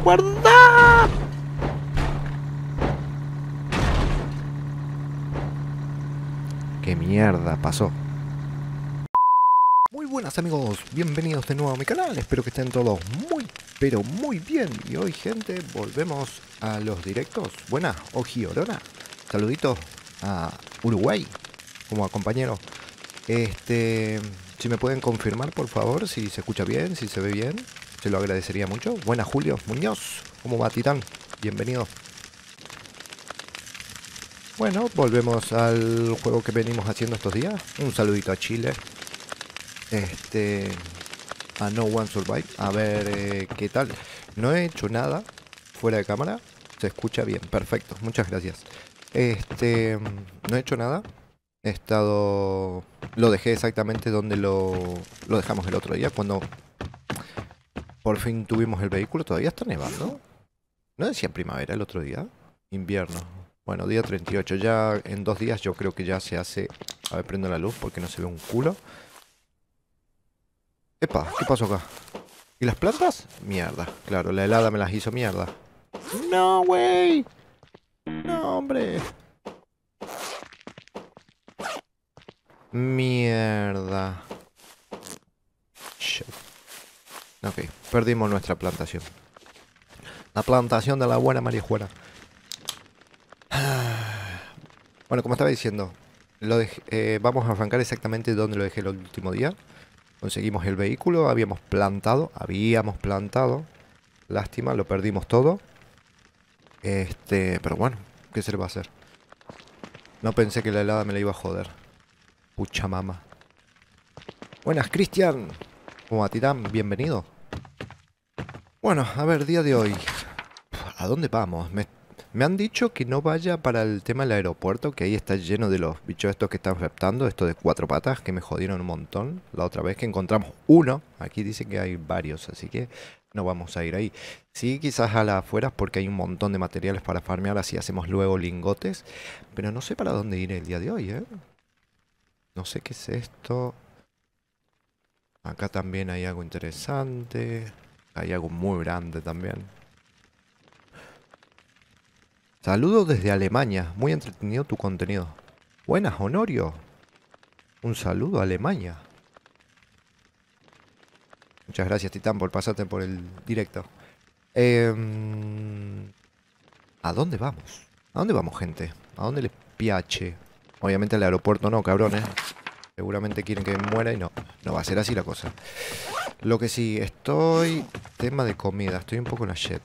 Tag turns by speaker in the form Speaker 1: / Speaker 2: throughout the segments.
Speaker 1: ¡Guarda! ¿Qué mierda pasó? Muy buenas amigos, bienvenidos de nuevo a mi canal. Espero que estén todos muy, pero muy bien. Y hoy, gente, volvemos a los directos. Buenas, Oji Orona. Saluditos a Uruguay, como compañero. Si me pueden confirmar, por favor, si se escucha bien, si se ve bien, se lo agradecería mucho. Buenas, Julio Muñoz. ¿Cómo va, Titán? Bienvenido. Bueno, volvemos al juego que venimos haciendo estos días. Un saludito a Chile. A No One Survive. A ver qué tal. No he hecho nada fuera de cámara. Se escucha bien, perfecto. Muchas gracias. No he hecho nada. He estado... Lo dejé exactamente donde lo dejamos el otro día. Cuando por fin tuvimos el vehículo. Todavía está nevando. ¿No decía primavera el otro día? Invierno. Bueno, día 38. Ya en 2 días yo creo que ya se hace... A ver, prendo la luz porque no se ve un culo. Epa, ¿qué pasó acá? ¿Y las plantas? Mierda, claro, la helada me las hizo mierda. No, güey. No, hombre. Mierda. Shit. Ok, perdimos nuestra plantación. La plantación de la buena marihuana. Bueno, como estaba diciendo, vamos a arrancar exactamente donde lo dejé el último día. Conseguimos el vehículo, habíamos plantado. Lástima, lo perdimos todo. Pero bueno, ¿qué se le va a hacer? No pensé que la helada me la iba a joder. Pucha mama. Buenas, Cristian. ¿Cómo va, Titán? Bienvenido. Bueno, a ver, día de hoy. ¿A dónde vamos? Me han dicho que no vaya para el tema del aeropuerto, que ahí está lleno de los bichos estos que están reptando, estos de 4 patas, que me jodieron un montón. La otra vez que encontramos uno, aquí dice que hay varios, así que no vamos a ir ahí. Sí, quizás a las afueras porque hay un montón de materiales para farmear, así hacemos luego lingotes. Pero no sé para dónde ir el día de hoy, ¿eh? No sé qué es esto. Acá también hay algo interesante. Hay algo muy grande también. Saludos desde Alemania. Muy entretenido tu contenido. Buenas, Honorio. Un saludo a Alemania. Muchas gracias, Titán, por pasarte por el directo. ¿A dónde vamos? ¿A dónde vamos, gente? ¿A dónde les piache? Obviamente al aeropuerto no, cabrones. Seguramente quieren que muera y no. No va a ser así la cosa. Lo que sí, tema de comida. Estoy un poco en la shit.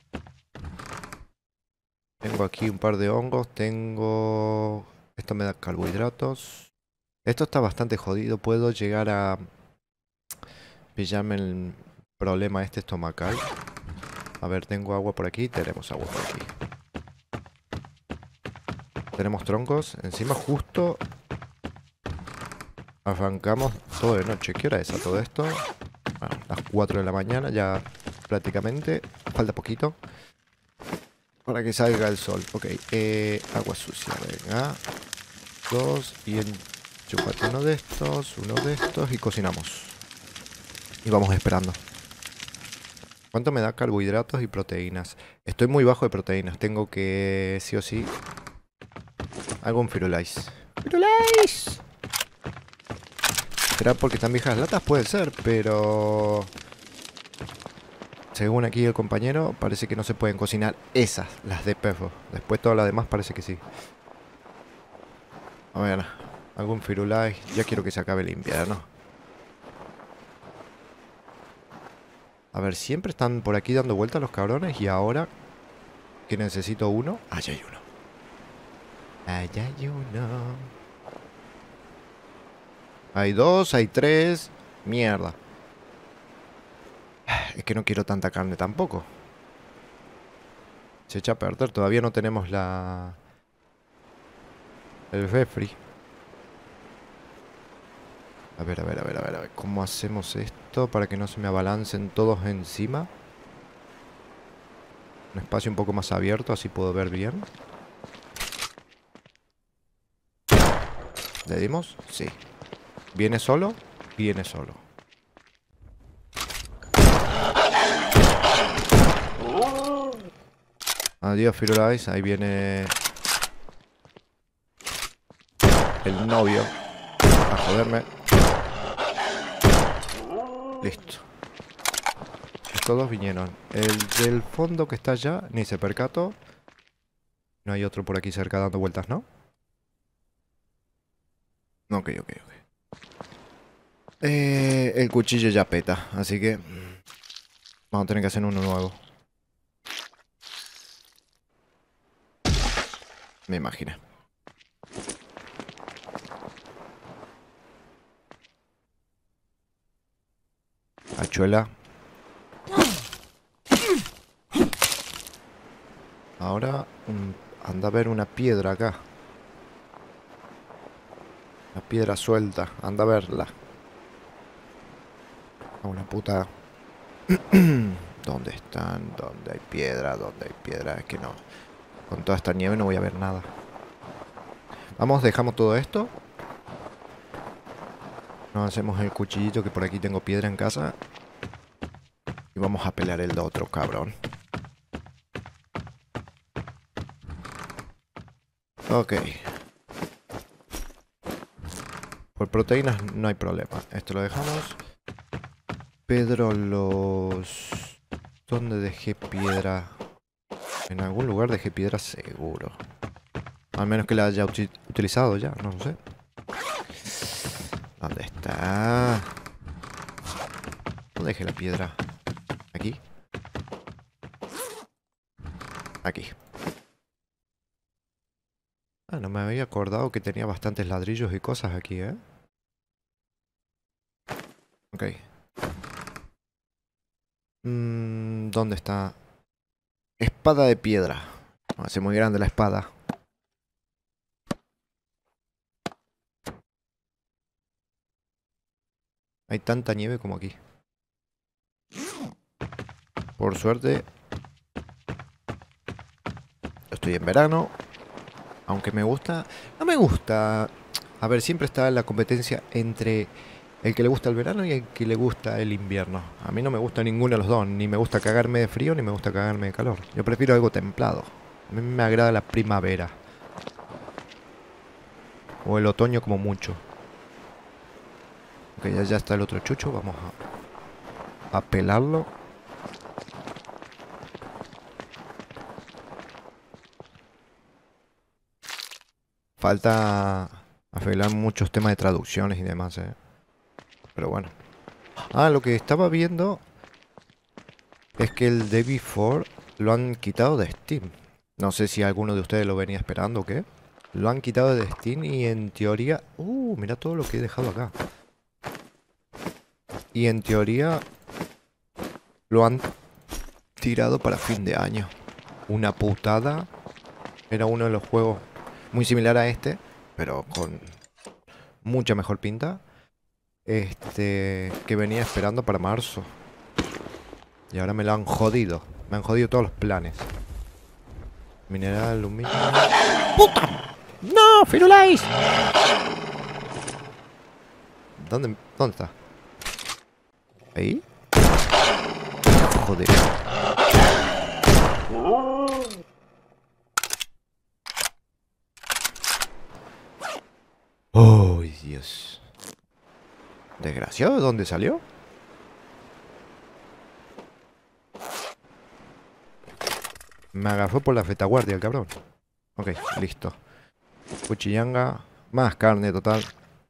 Speaker 1: Tengo aquí un par de hongos. Esto me da carbohidratos. Esto está bastante jodido. Puedo llegar a pillarme el problema este estomacal. A ver, tengo agua por aquí. Tenemos agua por aquí. Tenemos troncos. Encima justo arrancamos todo de noche. ¿Qué hora es a todo esto? Bueno, las 4 de la mañana ya prácticamente. Falta poquito para que salga el sol. Ok, agua sucia. Venga. 2 y enchufate uno de estos y cocinamos. Y vamos esperando. ¿Cuánto me da carbohidratos y proteínas? Estoy muy bajo de proteínas. Tengo que, sí o sí, algún Firulais. ¡Firulais! ¿Será porque están viejas las latas? Puede ser, pero... Según aquí el compañero, parece que no se pueden cocinar esas, las de perro. Después todas las demás parece que sí. A ver, algún Firulais. Ya quiero que se acabe el invierno. A ver, siempre están por aquí dando vueltas los cabrones. Y ahora que necesito uno. Allá hay uno. Allá hay uno. Hay 2, hay 3. Mierda. Es que no quiero tanta carne tampoco. Se echa a perder. Todavía no tenemos el refri. A ver. ¿Cómo hacemos esto para que no se me abalancen todos encima? Un espacio un poco más abierto, así puedo ver bien. ¿Le dimos? Sí. ¿Viene solo? Viene solo. Adiós, Firulais. Ahí viene el novio a joderme. Listo. Estos dos vinieron. El del fondo que está allá, ni se percató. No hay otro por aquí cerca dando vueltas, ¿no? Ok. El cuchillo ya peta, así que vamos a tener que hacer uno nuevo. Me imaginé. Hachuela. Ahora anda a ver una piedra acá. Una piedra suelta. Anda a verla. A una puta. ¿Dónde están? ¿Dónde hay piedra? ¿Dónde hay piedra? Es que no. Con toda esta nieve no voy a ver nada. Vamos, dejamos todo esto. Nos hacemos el cuchillito que por aquí tengo piedra en casa. Y vamos a pelear el otro, cabrón. Ok. Por proteínas no hay problema. Esto lo dejamos. Pedro, los... ¿Dónde dejé piedra? En algún lugar dejé piedra seguro. Al menos que la haya utilizado ya, no lo sé. ¿Dónde está? ¿Dónde dejé la piedra? ¿Aquí? Aquí. Ah, no me había acordado que tenía bastantes ladrillos y cosas aquí, ¿eh? Ok. ¿Dónde está? Espada de piedra. Hace muy grande la espada. Hay tanta nieve como aquí. Por suerte, estoy en verano. Aunque me gusta... No me gusta... A ver, siempre está la competencia entre el que le gusta el verano y el que le gusta el invierno. A mí no me gusta ninguno de los dos. Ni me gusta cagarme de frío, ni me gusta cagarme de calor. Yo prefiero algo templado. A mí me agrada la primavera. O el otoño como mucho. Ok, ya está el otro chucho. Vamos a pelarlo. Falta arreglar muchos temas de traducciones y demás, ¿eh? Pero bueno. Ah, lo que estaba viendo es que el Day Before lo han quitado de Steam. No sé si alguno de ustedes lo venía esperando o qué. Lo han quitado de Steam y en teoría... mira todo lo que he dejado acá. Y en teoría lo han tirado para fin de año. Una putada. Era uno de los juegos muy similar a este, pero con mucha mejor pinta. Que venía esperando para marzo. Y ahora me lo han jodido. Me han jodido todos los planes. Mineral, aluminio... ¡Puta! ¡No, Firulais! ¿Dónde está? ¿Ahí? Joder. ¡Oh, Dios! ¿Desgraciado? ¿De dónde salió? Me agarró por la retaguardia el cabrón. Ok, listo. Cuchillanga. Más carne total.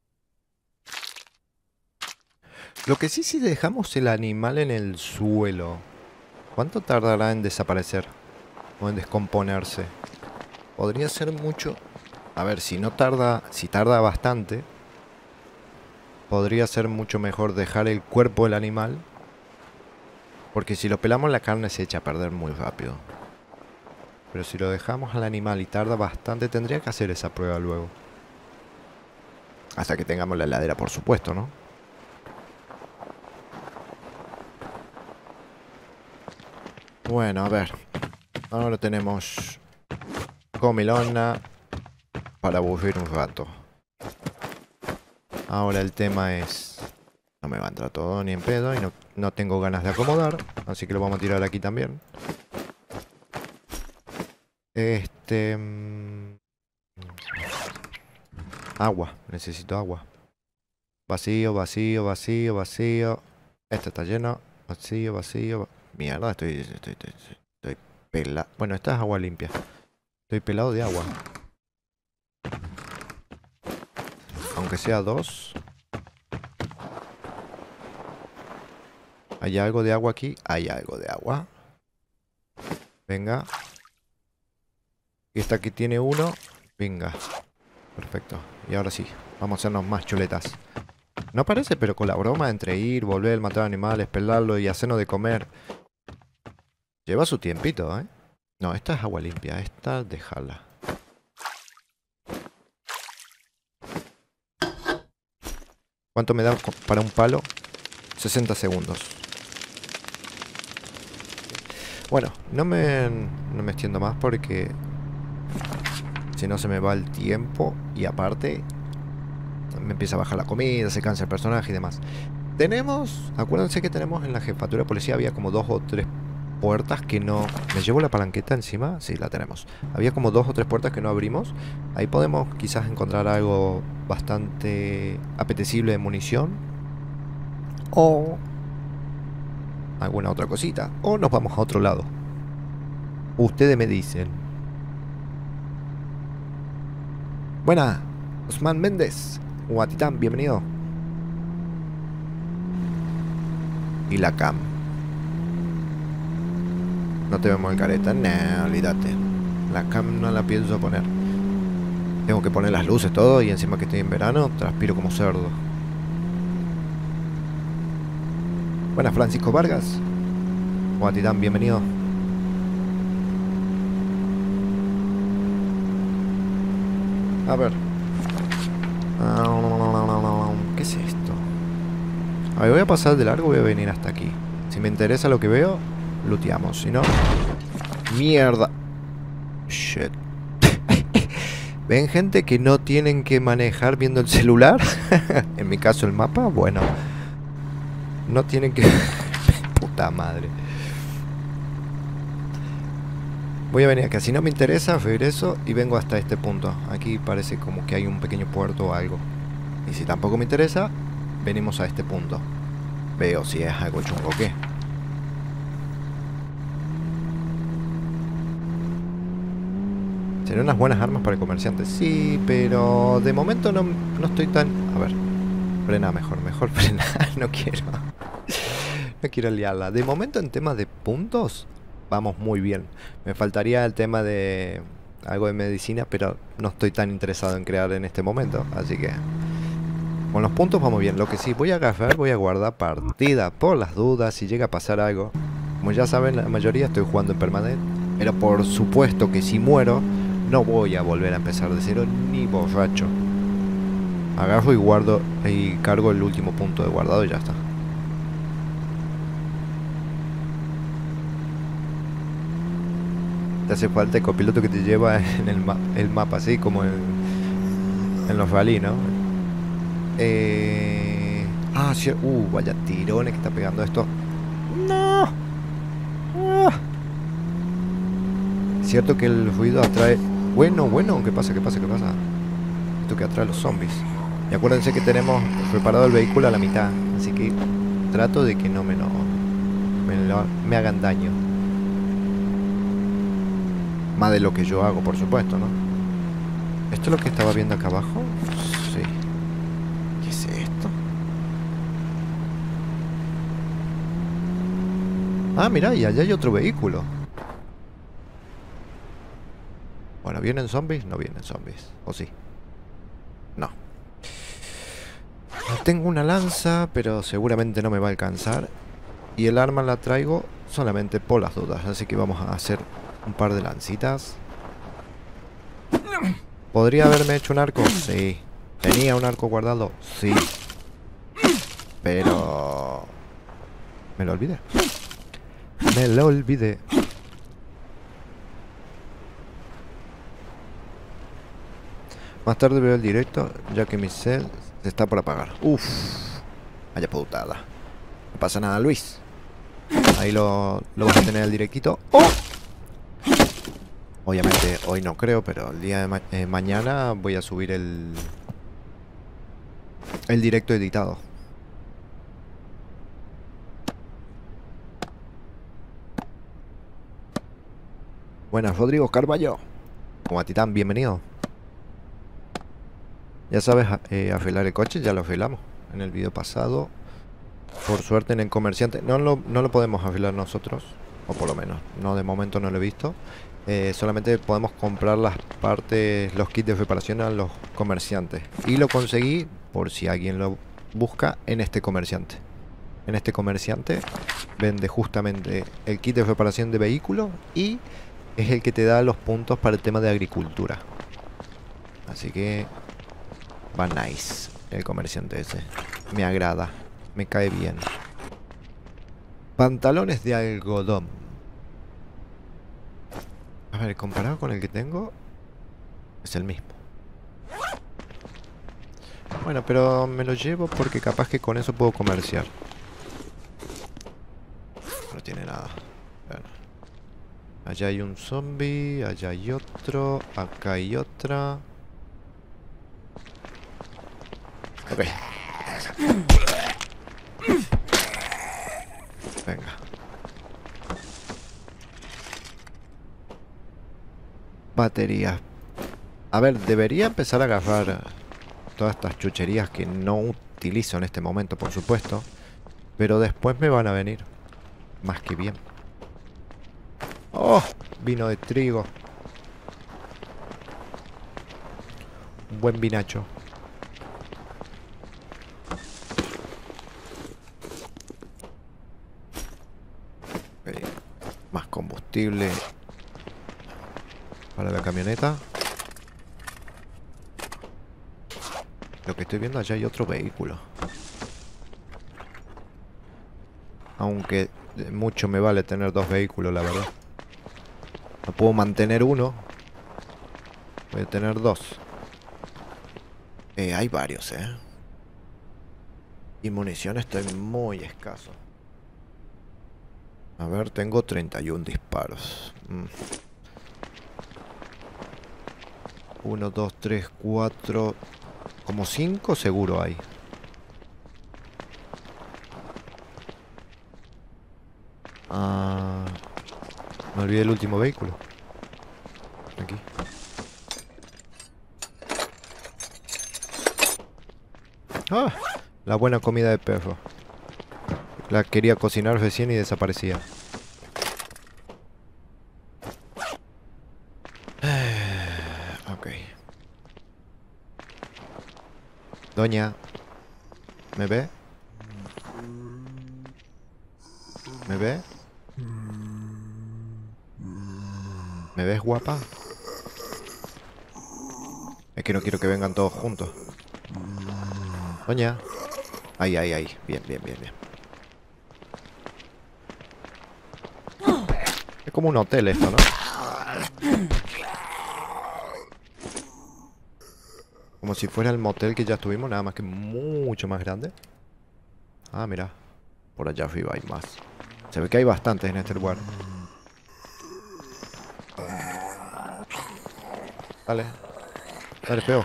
Speaker 1: Lo que sí, si dejamos el animal en el suelo, ¿cuánto tardará en desaparecer? O en descomponerse. Podría ser mucho. A ver, si no tarda, si tarda bastante, podría ser mucho mejor dejar el cuerpo del animal. Porque si lo pelamos la carne se echa a perder muy rápido. Pero si lo dejamos al animal y tarda bastante, tendría que hacer esa prueba luego. Hasta que tengamos la heladera, por supuesto, ¿no? Bueno, a ver. Ahora tenemos comilona para aburrir un rato. Ahora el tema es... No me va a entrar todo ni en pedo y no tengo ganas de acomodar. Así que lo vamos a tirar aquí también. Este... agua. Necesito agua. Vacío, vacío, vacío, vacío. Este está lleno. Vacío, vacío. Mierda, estoy pelado. Bueno, esta es agua limpia. Estoy pelado de agua. Aunque sea 2. ¿Hay algo de agua aquí? Hay algo de agua. Venga. Y esta aquí tiene 1. Venga. Perfecto. Y ahora sí. Vamos a hacernos más chuletas. No parece, pero con la broma entre ir, volver, matar animales, pelarlo y hacernos de comer. Lleva su tiempito, ¿eh? No, esta es agua limpia. Esta, déjala. ¿Cuánto me da para un palo? 60 segundos. Bueno, no me extiendo más porque si no se me va el tiempo. Y aparte me empieza a bajar la comida, se cansa el personaje y demás. Tenemos, acuérdense que tenemos en la jefatura de policía había como 2 o 3 puertas que no... ¿Me llevo la palanqueta encima? Sí, la tenemos. Había como 2 o 3 puertas que no abrimos. Ahí podemos quizás encontrar algo bastante apetecible de munición. O alguna otra cosita. O nos vamos a otro lado. Ustedes me dicen. Buena, Osman Méndez. Guatitán, bienvenido. Y la cam. No te vemos el careta. Nah, olvídate. La cam no la pienso poner. Tengo que poner las luces, todo. Y encima que estoy en verano, transpiro como cerdo. Buenas, Francisco Vargas. Guatitán, bienvenido. A ver. ¿Qué es esto? A ver, voy a pasar de largo, voy a venir hasta aquí. Si me interesa lo que veo, looteamos. Si no... ¡Mierda! Shit. ¿Ven, gente, que no tienen que manejar viendo el celular? En mi caso el mapa, bueno. No tienen que... Puta madre. Voy a venir acá. Si no me interesa, regreso y vengo hasta este punto. Aquí parece como que hay un pequeño puerto o algo. Y si tampoco me interesa, venimos a este punto. Veo si es algo chungo o qué. Serían unas buenas armas para el comerciante. Sí, pero de momento no estoy tan... A ver. Frena mejor frena. No quiero. No quiero liarla. De momento en temas de puntos... Vamos muy bien. Me faltaría el tema de algo de medicina, pero no estoy tan interesado en crear en este momento. Así que con los puntos vamos bien. Lo que sí voy a agarrar, voy a guardar partida por las dudas si llega a pasar algo. Como ya saben, la mayoría estoy jugando en permanente. Pero por supuesto que si muero, no voy a volver a empezar de cero ni borracho. Agarro y guardo y cargo el último punto de guardado y ya está. Te hace falta el copiloto que te lleva en el mapa, así como en los rally, ¿no? Sí, vaya tirones que está pegando esto. ¡No! Cierto que el ruido atrae... Bueno, ¿qué pasa? Esto que atrae a los zombies. Y acuérdense que tenemos preparado el vehículo a la mitad, así que trato de que no me hagan daño. Más de lo que yo hago, por supuesto, ¿no? ¿Esto es lo que estaba viendo acá abajo? Sí. ¿Qué es esto? Ah, mira, y allá hay otro vehículo. Bueno, ¿vienen zombies? No vienen zombies. ¿O sí? No. Tengo una lanza, pero seguramente no me va a alcanzar. Y el arma la traigo solamente por las dudas. Así que vamos a hacer un par de lancitas. ¿Podría haberme hecho un arco? Sí. ¿Tenía un arco guardado? Sí. Pero... me lo olvidé. Más tarde veo el directo, ya que mi cel se está por apagar. Uff. Vaya putada. No pasa nada, Luis. Ahí lo vas a tener el directito. ¡Oh! Obviamente hoy no creo, pero el día de mañana voy a subir el directo editado. Buenas, Rodrigo Carballo. Como a Titán, bienvenido. Ya sabes, afilar el coche, ya lo afilamos en el vídeo pasado. Por suerte en el comerciante no lo podemos afilar nosotros, o por lo menos, no, de momento no lo he visto. Solamente podemos comprar las partes, los kits de reparación a los comerciantes. Y lo conseguí, por si alguien lo busca, en este comerciante. En este comerciante vende justamente el kit de reparación de vehículos y es el que te da los puntos para el tema de agricultura. Así que va nice el comerciante ese. Me agrada, me cae bien. Pantalones de algodón. A ver, comparado con el que tengo, es el mismo. Bueno, pero me lo llevo porque capaz que con eso puedo comerciar. No tiene nada. Bueno. Allá hay un zombie, allá hay otro, acá hay otra. Ok. Venga. Batería. A ver, debería empezar a agarrar todas estas chucherías que no utilizo en este momento, por supuesto. Pero después me van a venir. Más que bien. ¡Oh! Vino de trigo. Un buen vinacho. Ok. Más combustible para la camioneta. Lo que estoy viendo, allá hay otro vehículo. Aunque mucho me vale tener dos vehículos, la verdad. No puedo mantener uno. Voy a tener dos. Hay varios, Y munición estoy muy escaso. A ver, tengo 31 disparos. 1, 2, 3, 4... Como 5 seguro hay. Me olvidé el último vehículo. Aquí. ¡Ah! La buena comida de perro. La quería cocinar recién y desaparecía. Ok. Doña. ¿Me ve? ¿Me ve? ¿Me ves, guapa? Es que no quiero que vengan todos juntos. Doña. Ahí, ahí, ahí. Bien, bien, bien, bien. Es como un hotel esto, ¿no? Como si fuera el motel que ya estuvimos, nada más que mucho más grande. Ah, mira. Por allá arriba hay más. Se ve que hay bastantes en este lugar. Dale. Dale, feo.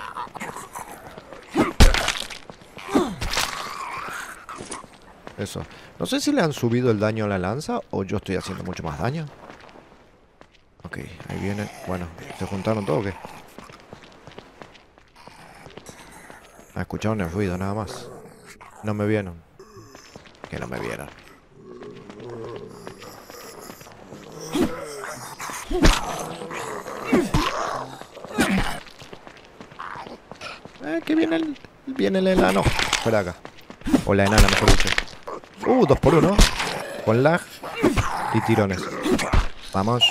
Speaker 1: Eso. No sé si le han subido el daño a la lanza o yo estoy haciendo mucho más daño. Ok, ahí vienen. Bueno, ¿se juntaron todos o qué? Ah, escucharon el ruido nada más. No me vieron. Que no me vieron. Que viene el enano. Por acá. O la enana, mejor dicho. 2 por 1. Con lag y tirones. Vamos.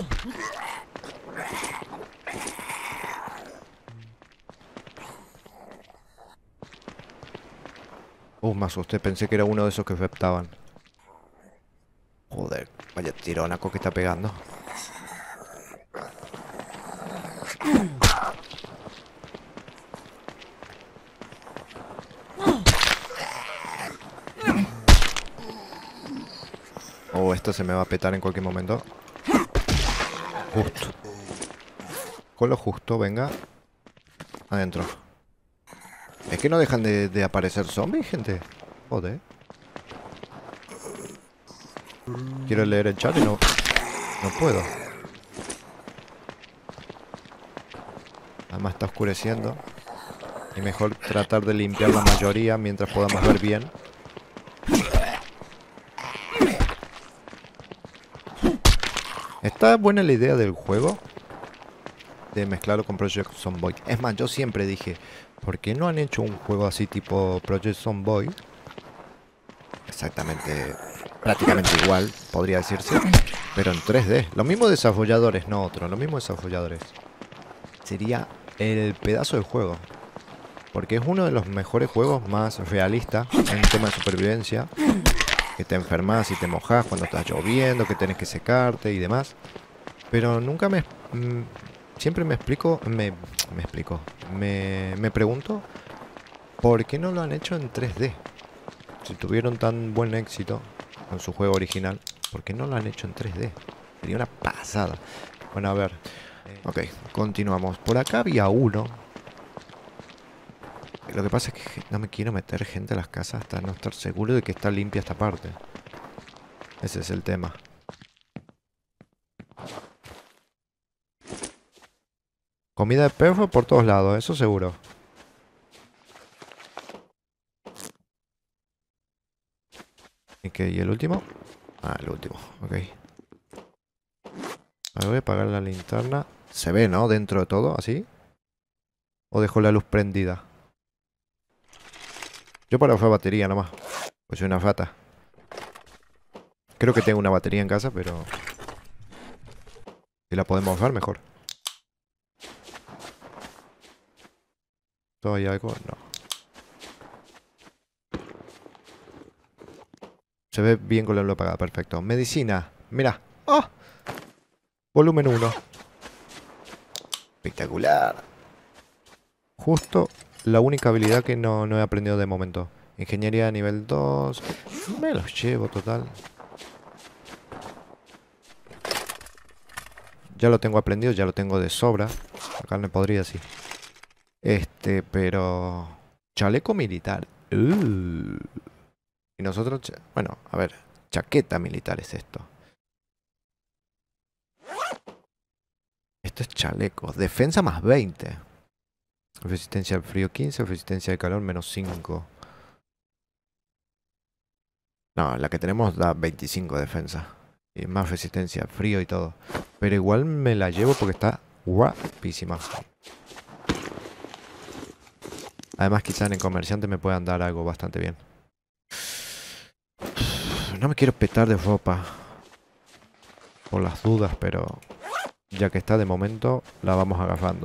Speaker 1: Me asusté. Pensé que era uno de esos que reptaban. Joder, vaya tironaco que está pegando. Esto se me va a petar en cualquier momento. Justo. con lo justo, venga. Adentro. Es que no dejan de aparecer zombies, gente. Joder. Quiero leer el chat y no puedo. Además está oscureciendo. Y mejor tratar de limpiar la mayoría mientras podamos ver bien. Está buena la idea del juego de mezclarlo con Project Zomboid. Es más, yo siempre dije, ¿por qué no han hecho un juego así tipo Project Zomboid? Exactamente, prácticamente igual, podría decirse, pero en 3D. Los mismos desarrolladores, no otros, los mismos desarrolladores. Sería el pedazo de juego. Porque es uno de los mejores juegos más realistas en tema de supervivencia. Que te enfermas y te mojas cuando estás lloviendo, que tenés que secarte y demás. Pero nunca siempre me pregunto ¿por qué no lo han hecho en 3D? Si tuvieron tan buen éxito con su juego original, ¿por qué no lo han hecho en 3D? Sería una pasada. Bueno, a ver. Ok, continuamos. Por acá había uno. Lo que pasa es que no me quiero meter gente a las casas hasta no estar seguro de que está limpia esta parte. Ese es el tema. Comida de perro por todos lados, eso seguro. Ok, ¿y el último? Ah, el último, ok. A ver, voy a apagar la linterna. Se ve, ¿no? Dentro de todo, así. ¿O dejo la luz prendida? Yo para usar batería nomás. Pues soy una rata. Creo que tengo una batería en casa, pero... si la podemos usar, mejor. ¿Todavía hay algo? No. Se ve bien con la luz apagada, perfecto. Medicina, mira. ¡Oh! Volumen 1. Espectacular. Justo la única habilidad que no he aprendido de momento. Ingeniería nivel 2. Me los llevo, total. Ya lo tengo aprendido, ya lo tengo de sobra. La carne podría, sí. Pero... chaleco militar. Y nosotros... bueno, a ver. Chaqueta militar es esto. Esto es chaleco. Defensa más 20. Resistencia al frío 15. Resistencia al calor menos 5. No, la que tenemos da 25 de defensa. Y más resistencia al frío y todo. Pero igual me la llevo porque está guapísima. Además quizás en el comerciante me puedan dar algo bastante bien. No me quiero petar de ropa. Por las dudas, pero... ya que está de momento, la vamos agarrando.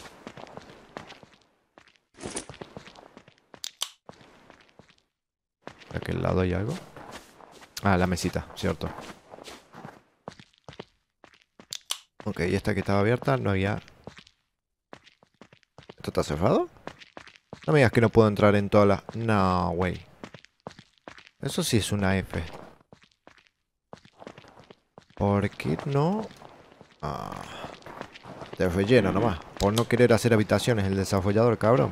Speaker 1: ¿De aquel lado hay algo? Ah, la mesita, cierto. Ok, esta que estaba abierta no había... ¿esto está cerrado? No me digas que no puedo entrar en todas las... no, güey. Eso sí es una F. ¿Por qué no? Ah, de relleno nomás. Por no querer hacer habitaciones el desarrollador, cabrón.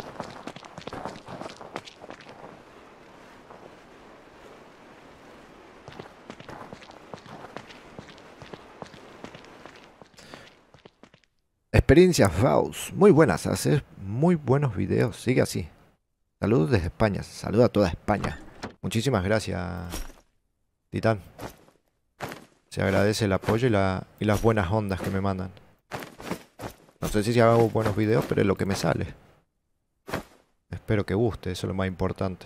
Speaker 1: Experiencias Faust. Muy buenas, haces muy buenos videos. Sigue así. Saludos desde España. Saluda a toda España. Muchísimas gracias, Titán. Se agradece el apoyo y las buenas ondas que me mandan. No sé si hago buenos videos, pero es lo que me sale. Espero que guste, eso es lo más importante.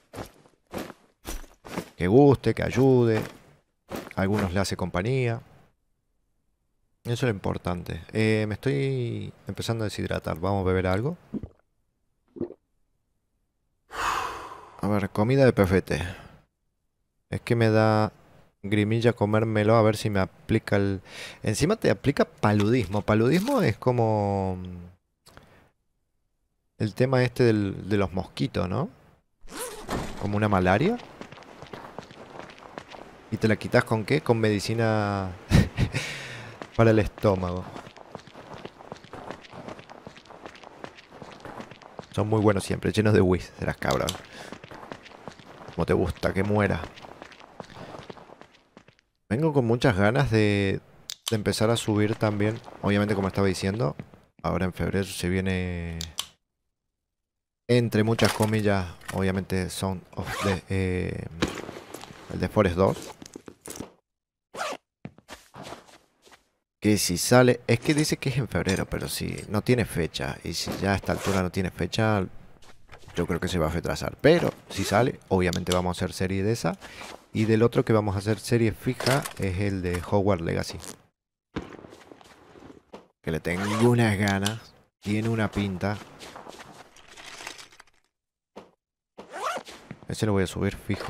Speaker 1: Que guste, que ayude. A algunos le hace compañía. Eso es lo importante. Me estoy empezando a deshidratar. ¿Vamos a beber algo? A ver, comida de perfete. Es que me da grimilla comérmelo a ver si me aplica el... encima te aplica paludismo. Paludismo es como... el tema este de los mosquitos, ¿no? Como una malaria. ¿Y te la quitas con qué? Con medicina para el estómago. Son muy buenos siempre, llenos de whiz. Serás cabrón. Como te gusta, que muera. Vengo con muchas ganas de empezar a subir también. Obviamente, como estaba diciendo, ahora en febrero se viene, entre muchas comillas, obviamente Son of the, el de Forest 2. Que si sale, es que dice que es en febrero, pero si no tiene fecha, y si ya a esta altura no tiene fecha, yo creo que se va a retrasar. Pero si sale, obviamente vamos a hacer serie de esa. Y del otro que vamos a hacer serie fija es el de Hogwarts Legacy. Que le tengo unas ganas. Tiene una pinta. Ese lo voy a subir fijo.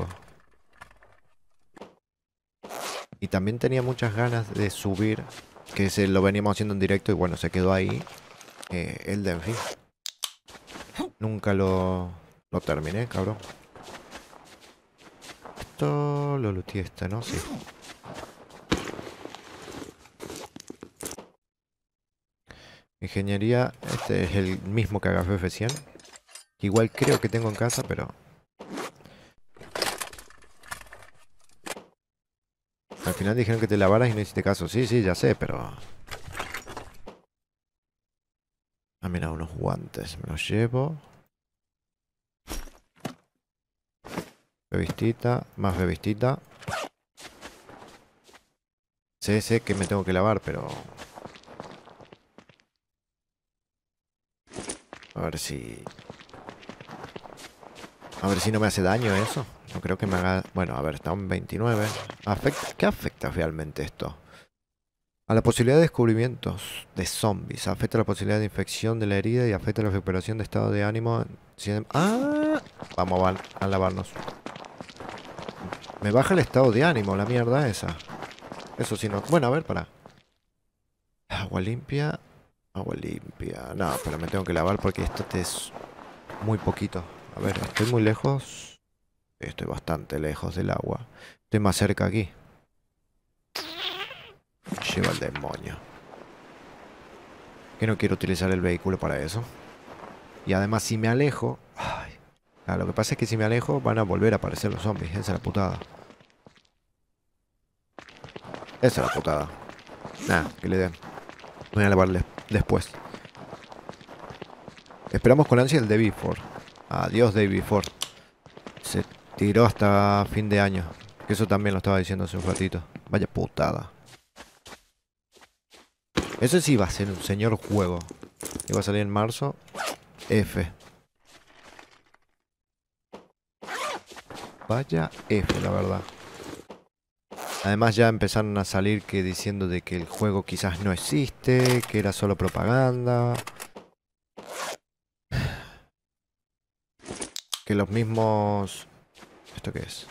Speaker 1: Y también tenía muchas ganas de subir, que se lo veníamos haciendo en directo y bueno, se quedó ahí. El de Ring. Nunca lo terminé, cabrón. Esto lo luteé este, ¿no? Sí. Ingeniería, este es el mismo que Agafe F100. Igual creo que tengo en casa, pero... Al final dijeron que te lavaras y no hiciste caso. Sí, sí, ya sé, pero... Ah, mira, unos guantes. Me los llevo. Bebistita, más bebistita. Sé que me tengo que lavar, pero... A ver si... A ver si no me hace daño eso. No creo que me haga... Bueno, a ver, está en 29. ¿Qué afecta realmente esto? A la posibilidad de descubrimientos de zombies. Afecta la posibilidad de infección de la herida y afecta la recuperación de estado de ánimo. ¡Ah! Vamos a lavarnos. Me baja el estado de ánimo, la mierda esa. Eso sí no... Bueno, a ver, para. Agua limpia. Agua limpia. No, pero me tengo que lavar porque esto te es muy poquito. A ver, ¿estoy muy lejos? Estoy bastante lejos del agua. Estoy más cerca aquí. Lleva el demonio. Que no quiero utilizar el vehículo para eso. Y además si me alejo... Ay, lo que pasa es que si me alejo van a volver a aparecer los zombies. Esa es la putada. Esa es la putada. Nada, que le den. Voy a lavarle después. Esperamos con ansia el Day Before. Adiós Day Before. Se tiró hasta fin de año. Que eso también lo estaba diciendo hace un ratito. Vaya putada. Ese sí va a ser un señor juego. Iba a salir en marzo. F. Vaya F, la verdad. Además ya empezaron a salir que diciendo de que el juego quizás no existe, que era solo propaganda. Que los mismos... ¿Esto qué es?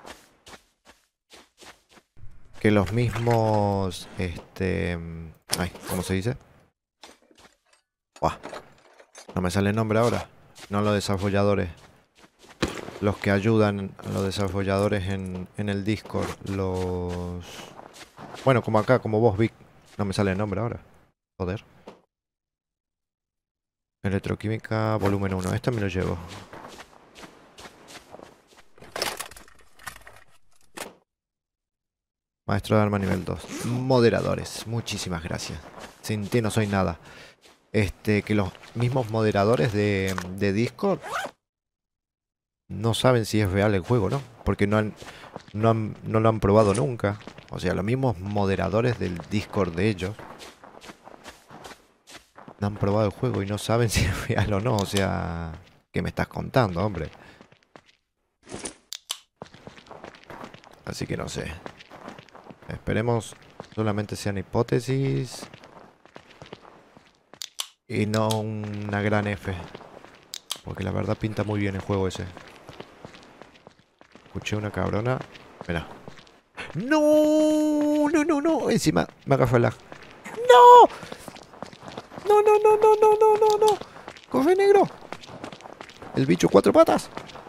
Speaker 1: Que los mismos... Ay, ¿cómo se dice? Buah. No me sale el nombre ahora. No los desarrolladores. Los que ayudan a los desarrolladores en el Discord. Los... Bueno, como acá, como vos, Vic. No me sale el nombre ahora. Joder. Electroquímica, volumen 1. Este me lo llevo. Maestro de arma nivel 2. Moderadores. Muchísimas gracias. Sin ti no soy nada. Que los mismos moderadores de Discord no saben si es real el juego, ¿no? Porque no lo han probado nunca. O sea, los mismos moderadores del Discord de ellos no han probado el juego y no saben si es real o no. O sea, ¿qué me estás contando, hombre? Así que no sé. Esperemos solamente sean hipótesis y no una gran F. Porque la verdad pinta muy bien el juego ese. Escuché una cabrona. Mira. ¡No! ¡No, no, no! Encima me agarró el lag. ¡No! ¡No, no, no, no, no, no, no, no! ¡Corre, negro! El bicho cuatro patas.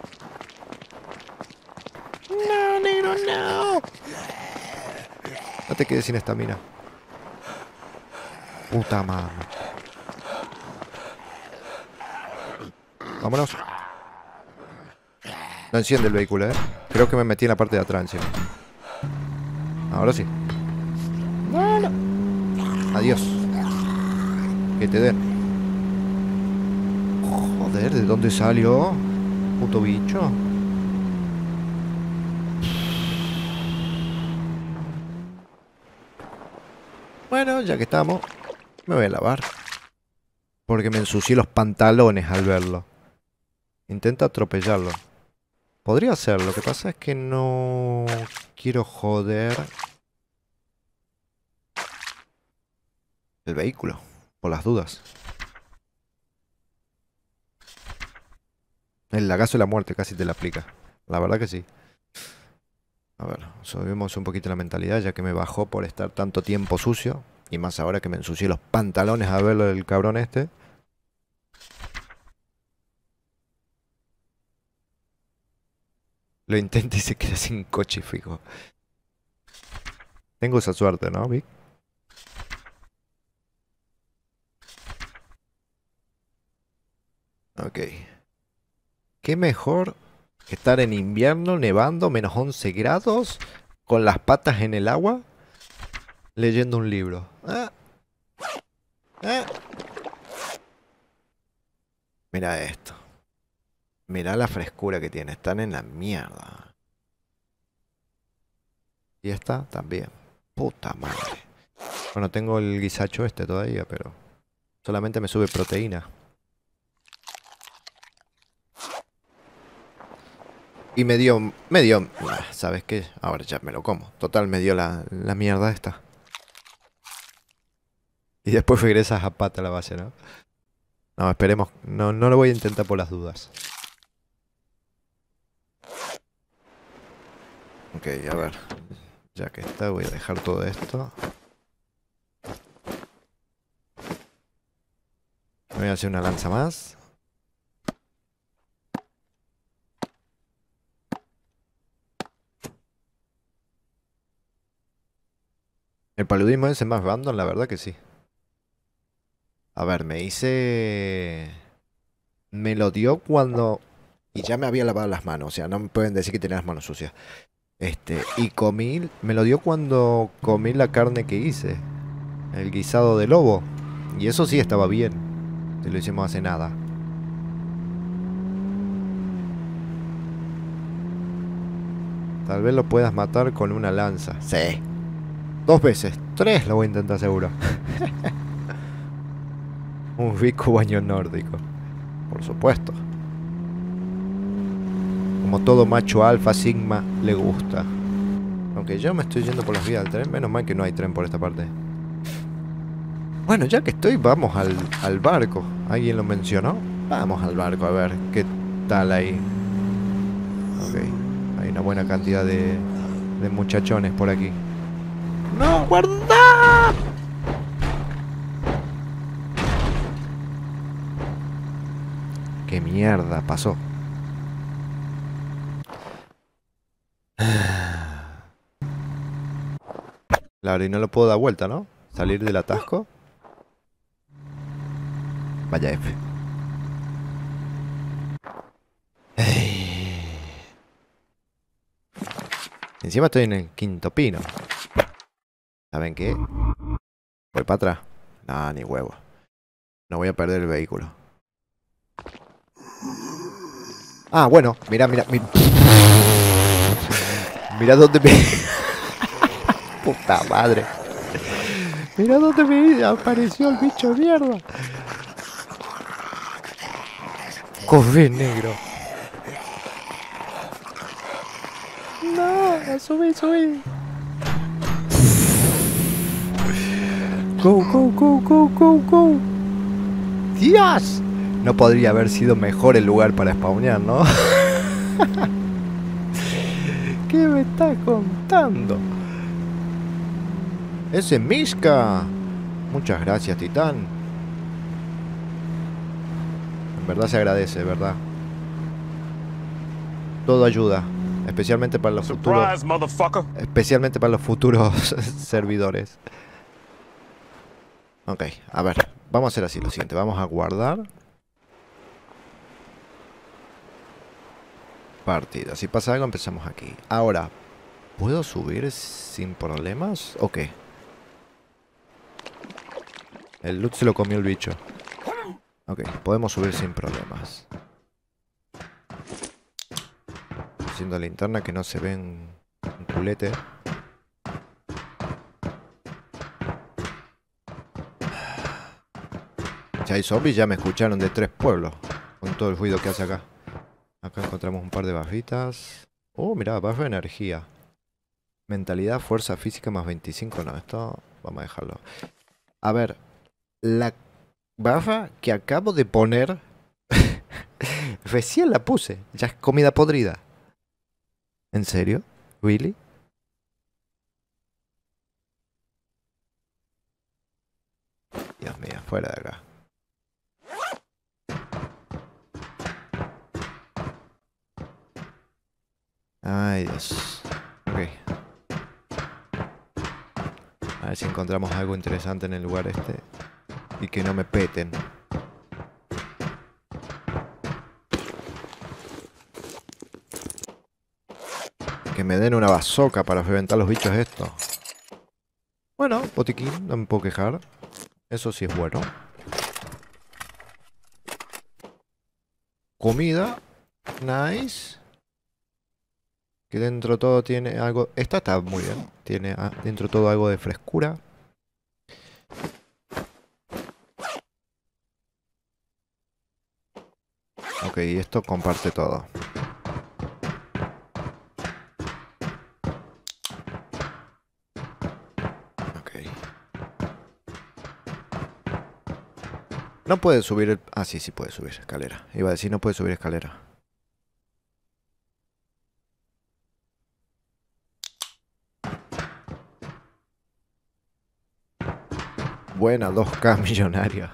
Speaker 1: ¡No, negro, no! No te quedes sin estamina. Puta madre. Vámonos. No enciende el vehículo, ¿eh? Creo que me metí en la parte de atrás encima. Ahora sí. Bueno. Adiós. Que te den. Joder, ¿de dónde salió? Puto bicho. Bueno, ya que estamos, me voy a lavar. Porque me ensucié los pantalones al verlo. Intenta atropellarlo. Podría ser, lo que pasa es que no quiero joder el vehículo, por las dudas. El lagazo de la muerte casi te la aplica. La verdad que sí. A ver, subimos un poquito la mentalidad ya que me bajó por estar tanto tiempo sucio. Y más ahora que me ensucié los pantalones a verlo del cabrón este. Lo intenta y se queda sin coche fijo. Tengo esa suerte, ¿no, Vic? Ok. ¿Qué mejor que estar en invierno, nevando, menos 11 grados, con las patas en el agua, leyendo un libro? Mira esto. Mira la frescura que tiene. Están en la mierda. Y esta también. Puta madre. Bueno, tengo el guisacho este todavía, pero solamente me sube proteína. Y ¿sabes qué? Ahora ya me lo como. Total, me dio la mierda esta. Y después regresas a pata a la base, ¿no? No, esperemos. No lo voy a intentar por las dudas. Ok, a ver. Ya que está, voy a dejar todo esto. Voy a hacer una lanza más. El paludismo es más random, la verdad que sí. A ver, me hice... Me lo dio cuando... Y ya me había lavado las manos, o sea, no me pueden decir que tenía las manos sucias. Y comí... Me lo dio cuando comí la carne que hice. El guisado de lobo. Y eso sí estaba bien. Si lo hicimos hace nada. Tal vez lo puedas matar con una lanza. Sí. 2 veces. 3 lo voy a intentar seguro. Un rico baño nórdico. Por supuesto. Como todo macho alfa sigma le gusta. Aunque yo me estoy yendo por las vías del tren. Menos mal que no hay tren por esta parte. Bueno, ya que estoy, vamos al barco. ¿Alguien lo mencionó? Vamos al barco a ver qué tal ahí. Ok. Hay una buena cantidad de muchachones por aquí. ¡No! ¡Guarda! ¿Qué mierda pasó? Claro, y no lo puedo dar vuelta, ¿no? Salir del atasco. Vaya F. Encima estoy en el quinto pino. ¿Saben qué? Voy para atrás. Nah, ni huevo. No voy a perder el vehículo. Ah, bueno. Mira. Mira dónde me... Puta madre. Mira dónde me apareció el bicho de mierda. Corre, negro. No, subí. Go. ¡Dios! No podría haber sido mejor el lugar para spawnear, ¿no? ¿Qué me estás contando? ¡Ese Mishka! Muchas gracias, Titán. En verdad se agradece, ¿verdad? Todo ayuda. Especialmente para los futuros... Especialmente para los futuros servidores. Ok, a ver. Vamos a hacer así lo siguiente. Vamos a guardar. Partida. Si pasa algo, empezamos aquí. Ahora, ¿puedo subir sin problemas? ¿O qué? El loot se lo comió el bicho. Ok, podemos subir sin problemas. Haciendo linterna que no se ven un culete. Si hay zombies ya me escucharon de 3 pueblos. Con todo el ruido que hace acá. Acá encontramos un par de bafitas. Oh, mirá, bafa de energía. Mentalidad, fuerza física más 25. No, esto vamos a dejarlo. A ver, la bafa que acabo de poner... recién la puse. Ya es comida podrida. ¿En serio? ¿Really? Dios mío, fuera de acá. Ay, Dios. Ok. A ver si encontramos algo interesante en el lugar este. Y que no me peten. Que me den una bazooka para reventar los bichos estos. Bueno, botiquín, no me puedo quejar. Eso sí es bueno. Comida. Nice. Que dentro todo tiene algo... Esta está muy bien. Tiene dentro todo algo de frescura. Ok, y esto comparte todo. Ok. No puede subir el... Ah, sí, sí puede subir escalera. Iba a decir no puede subir escalera. Buena, 2K millonaria.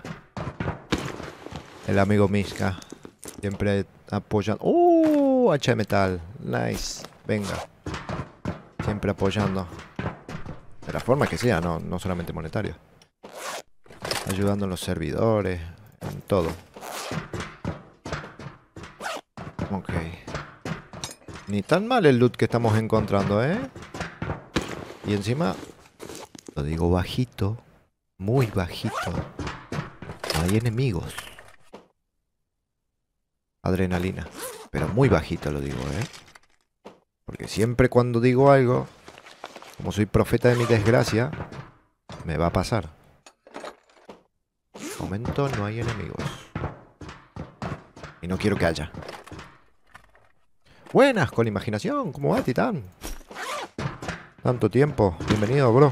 Speaker 1: El amigo Mishka. Siempre apoyando. ¡Oh! Hacha de metal. Nice. Venga. Siempre apoyando. De la forma que sea, no solamente monetaria. Ayudando en los servidores. En todo. Ok. Ni tan mal el loot que estamos encontrando, ¿eh? Y encima... Lo digo bajito. Muy bajito. No hay enemigos. Adrenalina. Pero muy bajito lo digo, ¿eh? Porque siempre cuando digo algo, como soy profeta de mi desgracia, me va a pasar. De momento no hay enemigos. Y no quiero que haya. Buenas, con imaginación. ¿Cómo va, Titán? Tanto tiempo. Bienvenido, bro.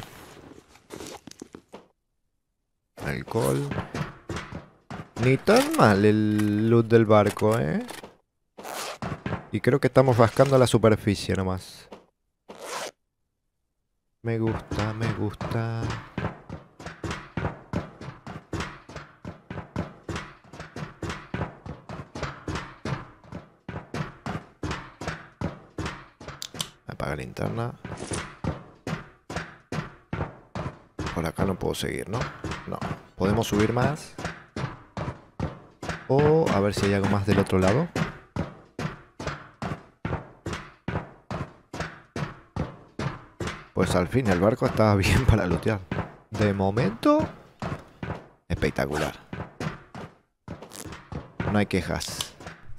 Speaker 1: Alcohol. Ni tan mal el loot del barco, ¿eh? Y creo que estamos rascando la superficie nomás. Me gusta, me gusta. Apaga la linterna. Por acá no puedo seguir, ¿no? No. ¿Podemos subir más? O a ver si hay algo más del otro lado. Pues al fin el barco estaba bien para lootear. De momento, espectacular. No hay quejas.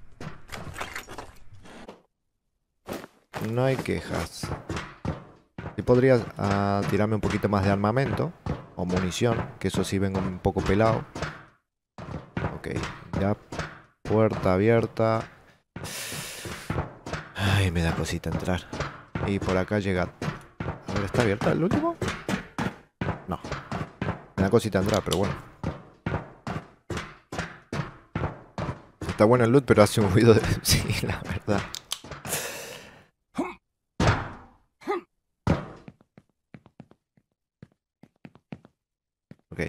Speaker 1: No hay quejas. Si podrías tirarme un poquito más de armamento o munición, que eso sí vengo un poco pelado. Ok, ya puerta abierta. Ay, me da cosita entrar. Y por acá llega... A ver, ¿está abierta el último? No. Me da cosita entrar, pero bueno. Está bueno el loot, pero hace un ruido de... Sí, la verdad. Ok.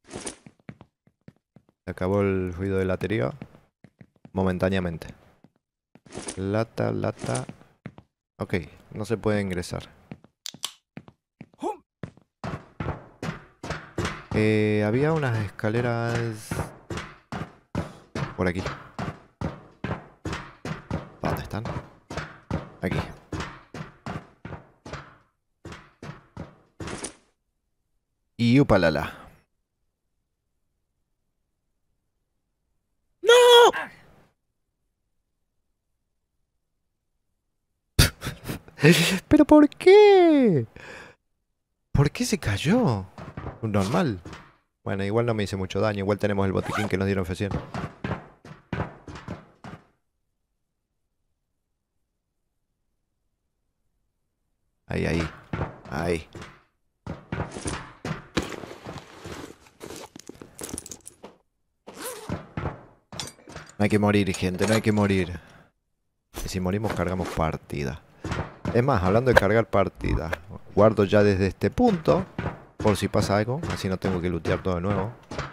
Speaker 1: Se acabó el ruido de latería. Momentáneamente. Lata, lata. Ok, no se puede ingresar. Había unas escaleras... Por aquí. ¿Dónde están? Aquí. Y upalala. ¡No! ¿Pero por qué? ¿Por qué se cayó? Normal. Bueno, igual no me hice mucho daño. Igual tenemos el botiquín que nos dieron recién. Ahí, ahí. Ahí. No hay que morir, gente. No hay que morir. Y si morimos, cargamos partida. Es más, hablando de cargar partida. Guardo ya desde este punto. Por si pasa algo. Así no tengo que lootear todo de nuevo.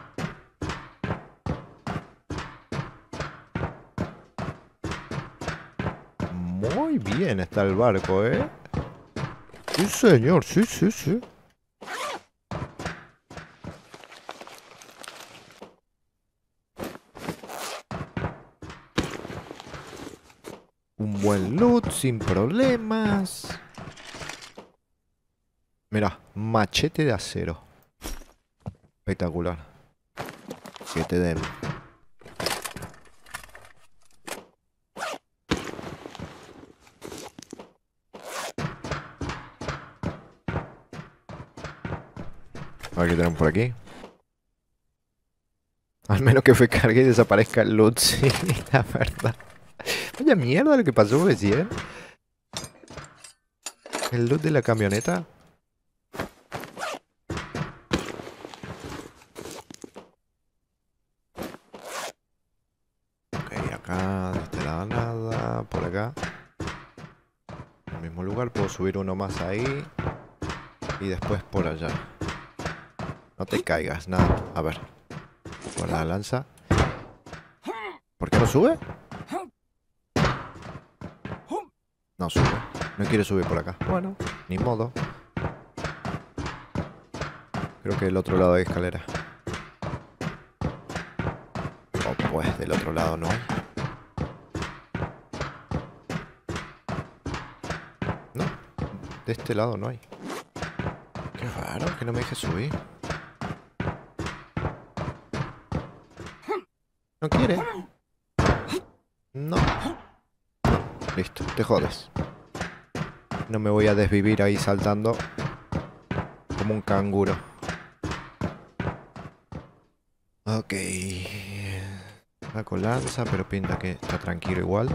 Speaker 1: Muy bien está el barco, ¿eh? Sí, señor. Sí, sí, sí. Un buen loot, sin problemas. Mira, machete de acero. Espectacular. Que te den. A ver qué tenemos por aquí. Al menos que se cargue y desaparezca el loot, sí, la verdad. Vaya mierda lo que pasó recién. El loot de la camioneta. Ok, acá, de este lado nada. Por acá. En el mismo lugar, puedo subir uno más ahí. Y después por allá. No te caigas, nada. A ver. Por la lanza. ¿Por qué no sube? No sube. No quiere subir por acá. Bueno, ni modo. Creo que del otro lado hay escalera. O pues del otro lado no hay. No, de este lado no hay. Qué raro que no me deje subir. No quiere. No. Listo, te jodes. No me voy a desvivir ahí saltando como un canguro. Ok. Saco lanza, pero pinta que está tranquilo igual.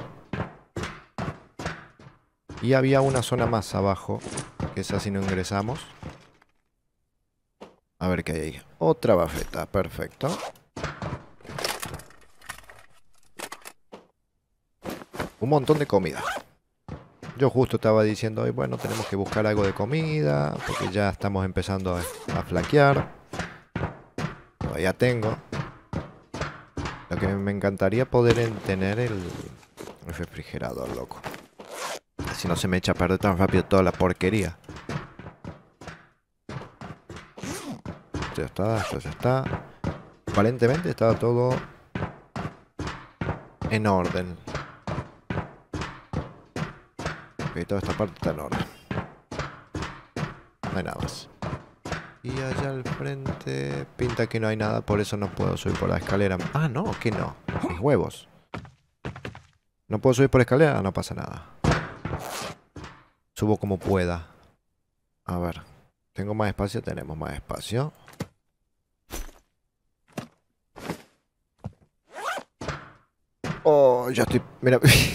Speaker 1: Y había una zona más abajo, que esa si no ingresamos. A ver qué hay ahí. Otra bafeta, perfecto. Un montón de comida. Yo justo estaba diciendo hoy, bueno, tenemos que buscar algo de comida, porque ya estamos empezando a flaquear. Todavía tengo. Lo que me encantaría poder tener el refrigerador, loco. Así no se me echa a perder tan rápido toda la porquería. Esto ya está, esto ya está. Aparentemente estaba todo en orden. Ok, toda esta parte está en orden. No hay nada más. Y allá al frente pinta que no hay nada, por eso no puedo subir por la escalera. Ah, no, que no. Mis huevos. No puedo subir por escalera, no pasa nada. Subo como pueda. A ver. ¿Tengo más espacio? Tenemos más espacio. Oh, ya estoy... Mira.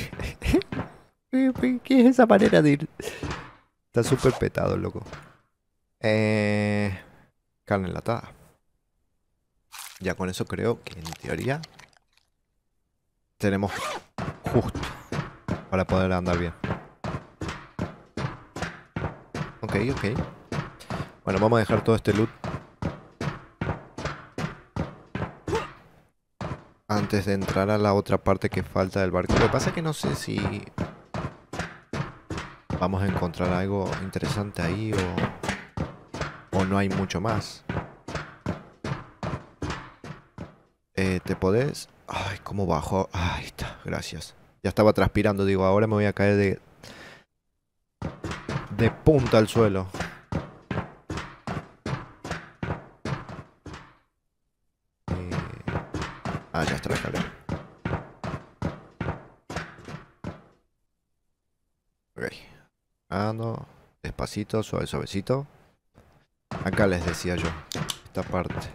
Speaker 1: ¿Qué es esa manera de ir? Está súper petado, loco. Carne enlatada. Ya con eso creo que en teoría tenemos justo para poder andar bien. Ok, ok. Bueno, vamos a dejar todo este loot antes de entrar a la otra parte que falta del barco. Lo que pasa es que no sé si vamos a encontrar algo interesante ahí o no hay mucho más. ¿Te podés? Ay, ¿cómo bajo? Ahí está, gracias. Ya estaba transpirando, digo, ahora me voy a caer de punta al suelo. Ya está la escalera. Ok. Ando. Despacito, suave, suavecito. Acá les decía yo. Esta parte.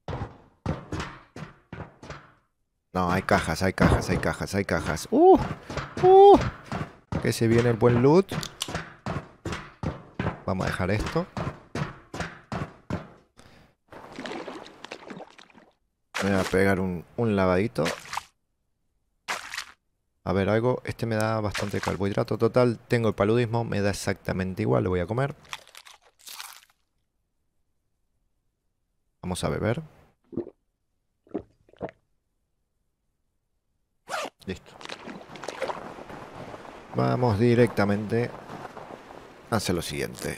Speaker 1: No, hay cajas, hay cajas, hay cajas, hay cajas. Que se viene el buen loot. Vamos a dejar esto. Me voy a pegar un lavadito. A ver, algo. Este me da bastante carbohidrato. Total, tengo el paludismo. Me da exactamente igual. Lo voy a comer. Vamos a beber. Listo. Vamos directamente a hacer lo siguiente.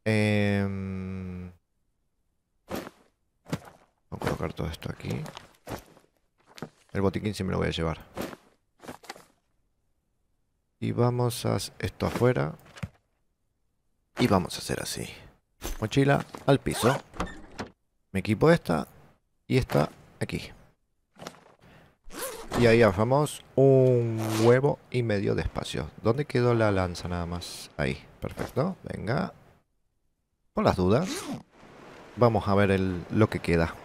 Speaker 1: Voy a colocar todo esto aquí. El botiquín sí me lo voy a llevar. Y vamos a esto afuera. Y vamos a hacer así. Mochila al piso. Me equipo esta y esta aquí. Y ahí afamos un huevo y medio de espacio. ¿Dónde quedó la lanza nada más? Ahí, perfecto. Venga. Por las dudas. Vamos a ver lo que queda.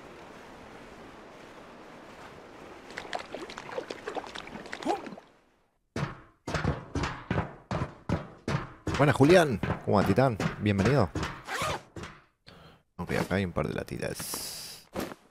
Speaker 1: Buenas, Julián. ¿Cómo va, Titán? Bienvenido. Ok, acá hay un par de latidas.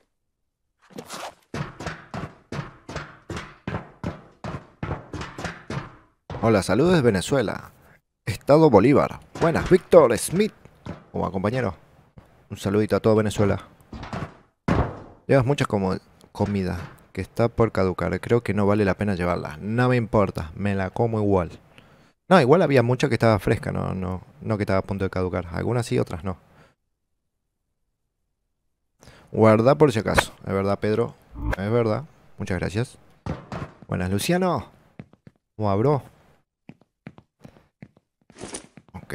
Speaker 1: Hola, saludos de Venezuela. Estado Bolívar. Buenas, Víctor Smith. ¿Cómo va, compañero? Un saludito a toda Venezuela. Llevas mucha comida que está por caducar. Creo que no vale la pena llevarla. No me importa, me la como igual. No, igual había mucha que estaba fresca, no que estaba a punto de caducar. Algunas sí, otras no. Guarda por si acaso. Es verdad, Pedro. Es verdad. Muchas gracias. Buenas, Luciano. ¿Cómo abro? Ok.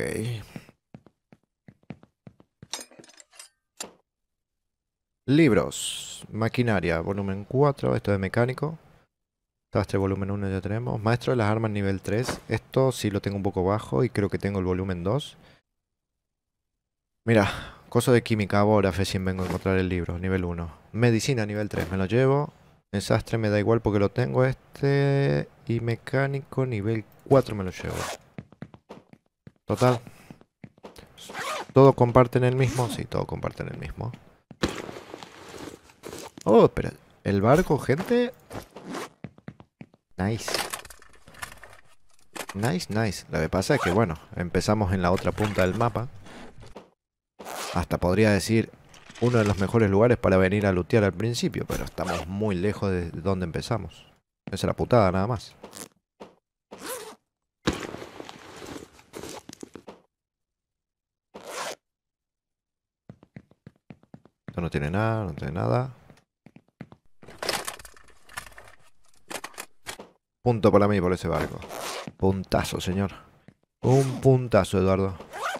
Speaker 1: Libros. Maquinaria, volumen 4. Esto de mecánico. Sastre, volumen 1 ya tenemos. Maestro de las armas, nivel 3. Esto sí lo tengo un poco bajo y creo que tengo el volumen 2. Mira, coso de química, ahora recién vengo a encontrar el libro, nivel 1. Medicina, nivel 3, me lo llevo. El sastre me da igual porque lo tengo este. Y mecánico, nivel 4 me lo llevo. Total. ¿Todos comparten el mismo? Sí, todos comparten el mismo. Oh, espera. ¿El barco, gente? Nice. Nice, nice. Lo que pasa es que, bueno, empezamos en la otra punta del mapa. Hasta podría decir uno de los mejores lugares para venir a lootear al principio, pero estamos muy lejos de donde empezamos. Esa es la putada, nada más. Esto no tiene nada, no tiene nada. Punto para mí por ese barco. Puntazo, señor. Un puntazo, Eduardo.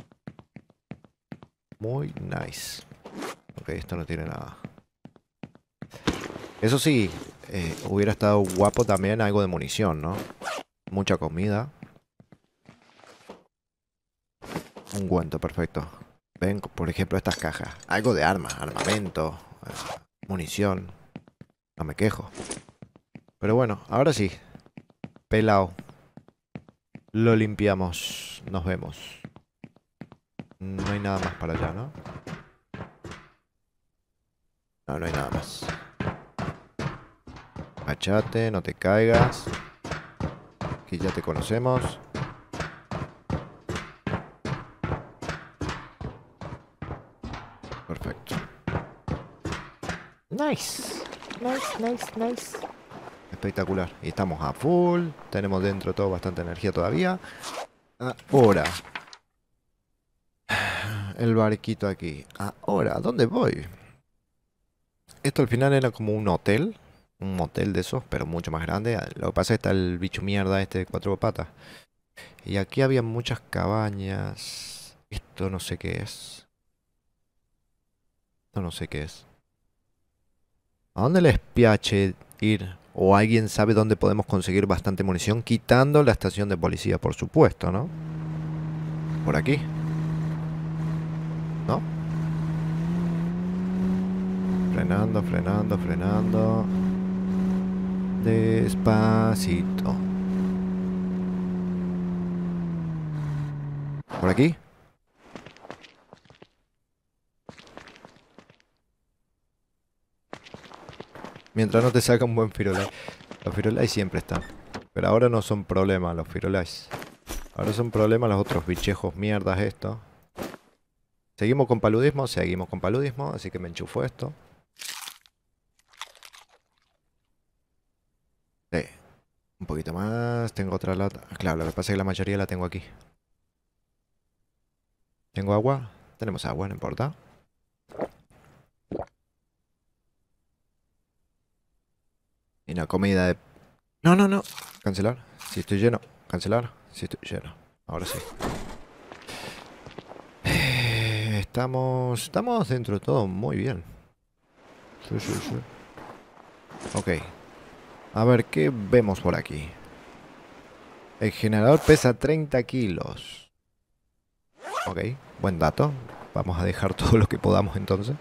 Speaker 1: Muy nice. Ok, esto no tiene nada. Eso sí, hubiera estado guapo también algo de munición, ¿no? Mucha comida. Un guante, perfecto. Ven, por ejemplo, estas cajas. Algo de armas, armamento, munición. No me quejo. Pero bueno, ahora sí. Pelao. Lo limpiamos. Nos vemos. No hay nada más para allá, ¿no? No, no hay nada más. Achate, no te caigas. Aquí ya te conocemos. Perfecto. Nice. Nice, nice, nice. Espectacular. Y estamos a full. Tenemos dentro todo bastante energía todavía. Ahora. El barquito aquí. Ahora, ¿dónde voy? Esto al final era como un hotel. Un motel de esos, pero mucho más grande. Lo que pasa es que está el bicho mierda este de 4 patas. Y aquí había muchas cabañas. Esto no sé qué es. Esto no sé qué es. ¿A dónde les piace ir? ¿O alguien sabe dónde podemos conseguir bastante munición? Quitando la estación de policía, por supuesto, ¿no? Por aquí. ¿No? Frenando, frenando, frenando. Despacito. ¿Por aquí? Mientras no te saca un buen firulais. Los firulais siempre están. Pero ahora no son problemas los firulais. Ahora son problemas los otros bichejos mierdas estos. Seguimos con paludismo, así que me enchufo esto. Sí, un poquito más, tengo otra lata. Claro, lo que pasa es que la mayoría la tengo aquí. ¿Tengo agua? Tenemos agua, no importa. Y una comida de... No, no, no. Cancelar. Si estoy lleno. Cancelar. Si estoy lleno. Ahora sí. Estamos dentro de todo muy bien. Sí, sí, sí. Ok. A ver, ¿qué vemos por aquí? El generador pesa 30 kilos. Ok, buen dato. Vamos a dejar todo lo que podamos entonces.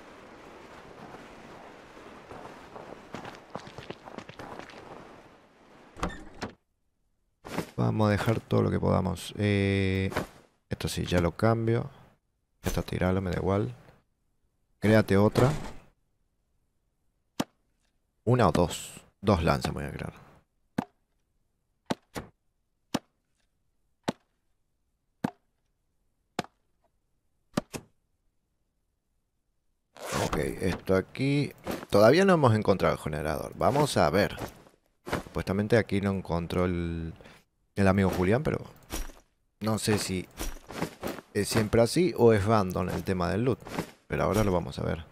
Speaker 1: Vamos a dejar todo lo que podamos. Esto sí, ya lo cambio. Esto tiralo, me da igual. Créate otra. Una o dos. Dos lanzas me voy a crear. Ok, esto aquí. Todavía no hemos encontrado el generador. Vamos a ver. Supuestamente aquí lo encontró el amigo Julián, pero no sé si es siempre así o es random el tema del loot. Pero ahora lo vamos a ver.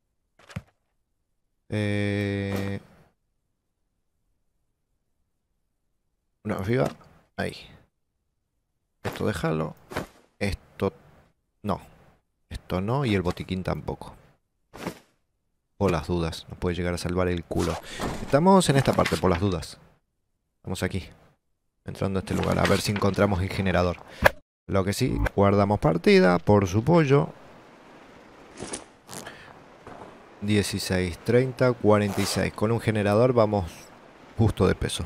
Speaker 1: Uno arriba. Ahí. Esto déjalo. Esto no. Esto no y el botiquín tampoco. Por las dudas. Nos puede llegar a salvar el culo. Estamos en esta parte por las dudas. Estamos aquí. Entrando a este lugar. A ver si encontramos el generador. Lo que sí, guardamos partida por su pollo. 16, 30, 46. Con un generador vamos justo de peso.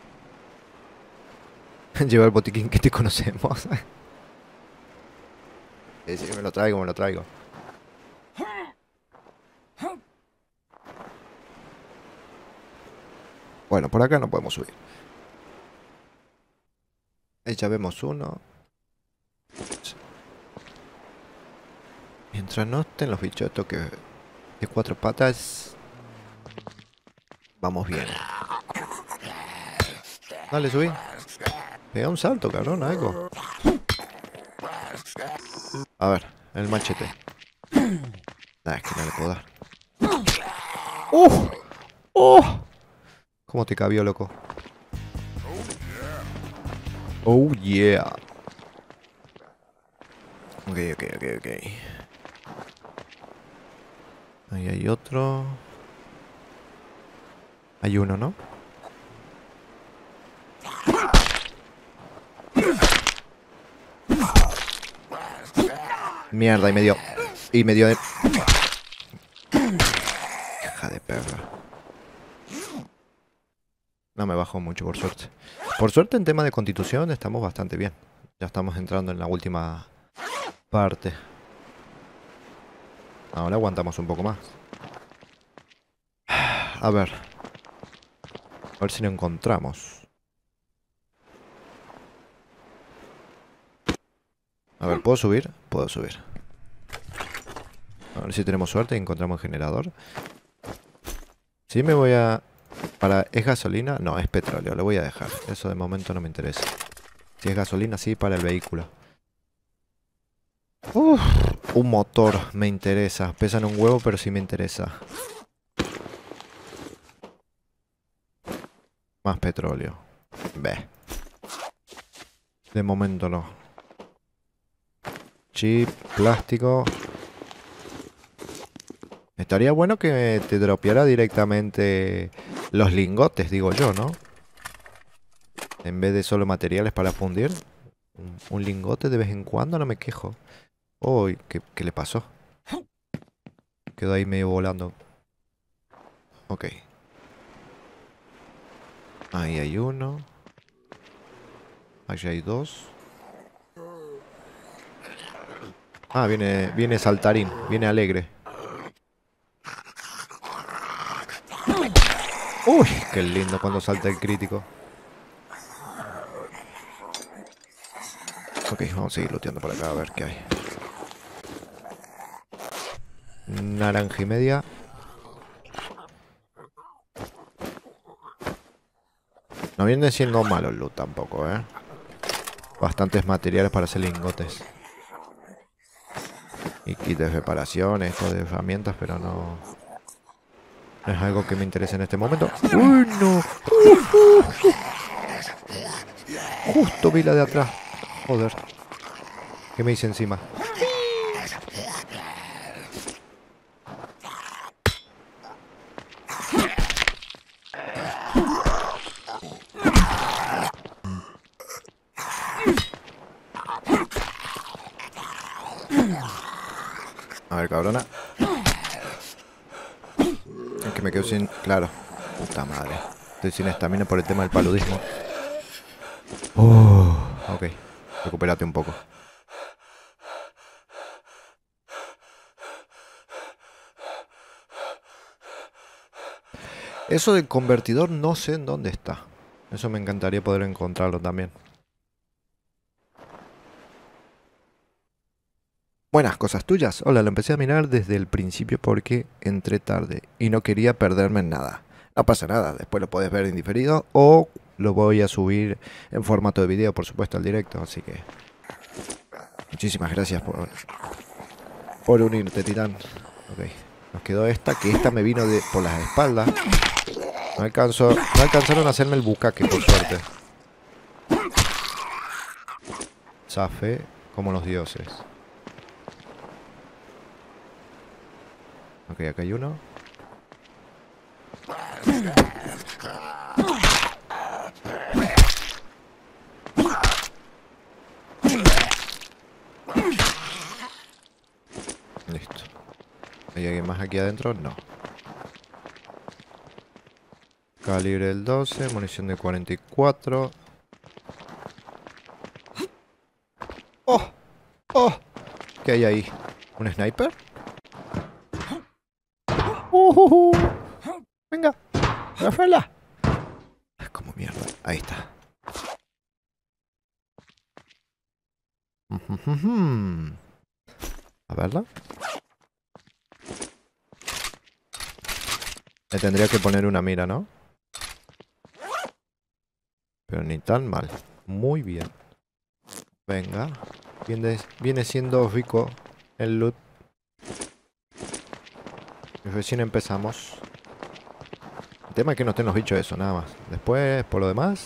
Speaker 1: Lleva el botiquín que te conocemos. Sí, me lo traigo, me lo traigo. Bueno, por acá no podemos subir. Ahí ya vemos uno. Mientras no estén los bichos estos que de cuatro patas, vamos bien. Dale, subí. Pega un salto, cabrón, algo. A ver, el machete. Nah, es que no le puedo dar. ¡Oh! ¡Oh! ¿Cómo te cabió, loco? Oh, yeah. Ok, ok, ok, ok. Ahí hay otro. Hay uno, ¿no? Mierda, y me dio. Y me dio de... Hija de perra. No me bajó mucho, por suerte. Por suerte, en tema de constitución, estamos bastante bien. Ya estamos entrando en la última parte. Ahora aguantamos un poco más. A ver. A ver si lo encontramos. A ver, ¿puedo subir? Puedo subir. A ver si tenemos suerte y encontramos el generador. Sí me voy a... ¿Es gasolina? No, es petróleo, lo voy a dejar. Eso de momento no me interesa. Si es gasolina, sí, para el vehículo. Uf, un motor me interesa. Pesan un huevo, pero sí me interesa. Más petróleo. Ve. De momento no. Chip, plástico. Estaría bueno que te dropeara directamente los lingotes, digo yo, ¿no? En vez de solo materiales para fundir. Un lingote de vez en cuando, no me quejo. Uy, ¿qué le pasó? Quedó ahí medio volando. Ok. Ahí hay uno. Allí hay dos. Ah, viene saltarín. Viene alegre. Uy, qué lindo cuando salta el crítico. Ok, vamos a seguir looteando por acá a ver qué hay. Naranja y media. No viene siendo malo el loot tampoco, ¿eh? Bastantes materiales para hacer lingotes. Y kits de reparación, esto de herramientas, pero no... No es algo que me interese en este momento. ¡Uy, no! Justo vi la de atrás. Joder. ¿Qué me hice encima? A ver, cabrona. Es que me quedo sin... Claro. Puta madre. Estoy sin estamina por el tema del paludismo. Ok. Recupérate un poco. Eso del convertidor no sé en dónde está. Eso me encantaría poder encontrarlo también. Buenas cosas tuyas. Hola, lo empecé a mirar desde el principio porque entré tarde y no quería perderme en nada. No pasa nada, después lo puedes ver en diferido o lo voy a subir en formato de video, por supuesto, al directo. Así que muchísimas gracias por unirte, Titán. Ok, nos quedó esta, que esta me vino por las espaldas. No alcanzaron a hacerme el bucaque, por suerte. Zafé como los dioses. Ok, acá hay uno. Listo. ¿Hay alguien más aquí adentro? No. Calibre del 12, munición de 44. ¡Oh! ¡Oh! ¿Qué hay ahí? ¿Un sniper? Venga, Rafaela. Es como mierda. Ahí está. A verla. Le tendría que poner una mira, ¿no? Pero ni tan mal. Muy bien. Venga. Viene siendo rico el loot. Y recién empezamos. El tema es que no estén los bichos eso, nada más. Después, por lo demás,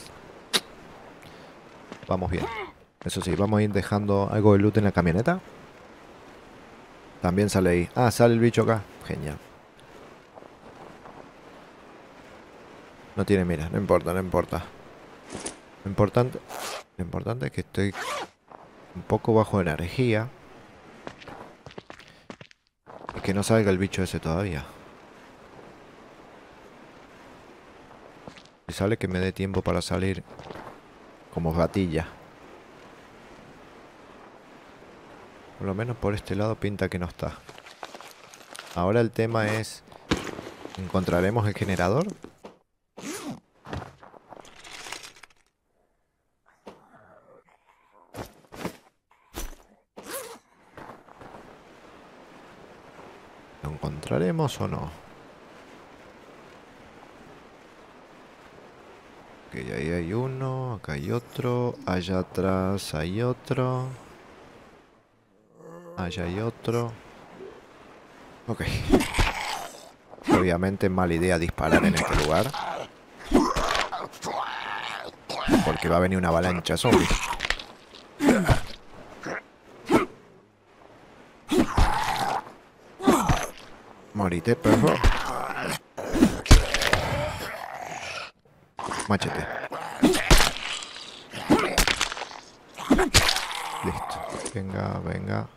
Speaker 1: vamos bien. Eso sí, vamos a ir dejando algo de loot en la camioneta. También sale ahí. Ah, sale el bicho acá. Genial. No tiene mira, no importa, no importa. Lo importante es que estoy un poco bajo de energía. Y que no salga el bicho ese todavía. Si sale, que me dé tiempo para salir como gatilla. Por lo menos por este lado pinta que no está. Ahora el tema es... ¿encontraremos el generador? ¿Lo encontraremos o no? Ok, ahí hay uno, acá hay otro, allá atrás hay otro. Allá hay otro. Ok. Obviamente mala idea disparar en este lugar. Porque va a venir una avalancha zombie. Morite, perro. Machete. Listo. Venga, venga.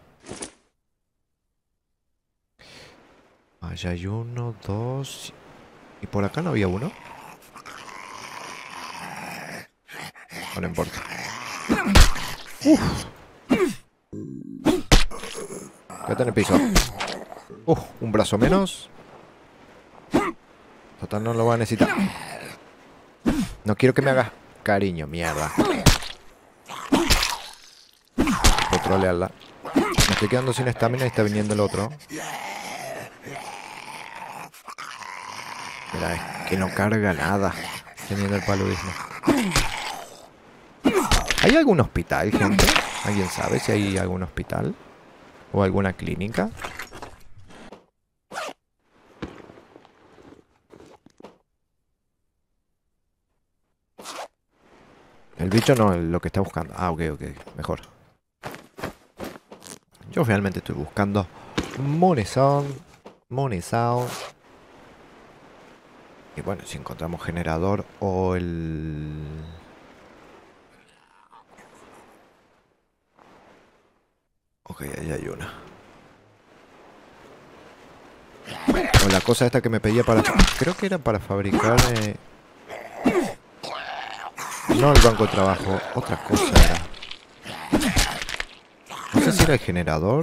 Speaker 1: Allá hay uno, dos. ¿Y por acá no había uno? No le importa. Quédate en el piso. Un brazo menos. Total, no lo va a necesitar. No quiero que me hagas cariño, mierda. Controlearla. Me estoy quedando sin estamina y está viniendo el otro. Mira, es que no carga nada. Teniendo el paludismo. ¿Hay algún hospital, gente? ¿Alguien sabe si hay algún hospital? ¿O alguna clínica? El bicho no, lo que está buscando. Ah, ok, ok. Mejor. Yo realmente estoy buscando munición. Munición. Y bueno, si encontramos generador o el... Ok, ahí hay una. O la cosa esta que me pedía para... Creo que era para fabricar... No el banco de trabajo, otra cosa era. No sé si era el generador.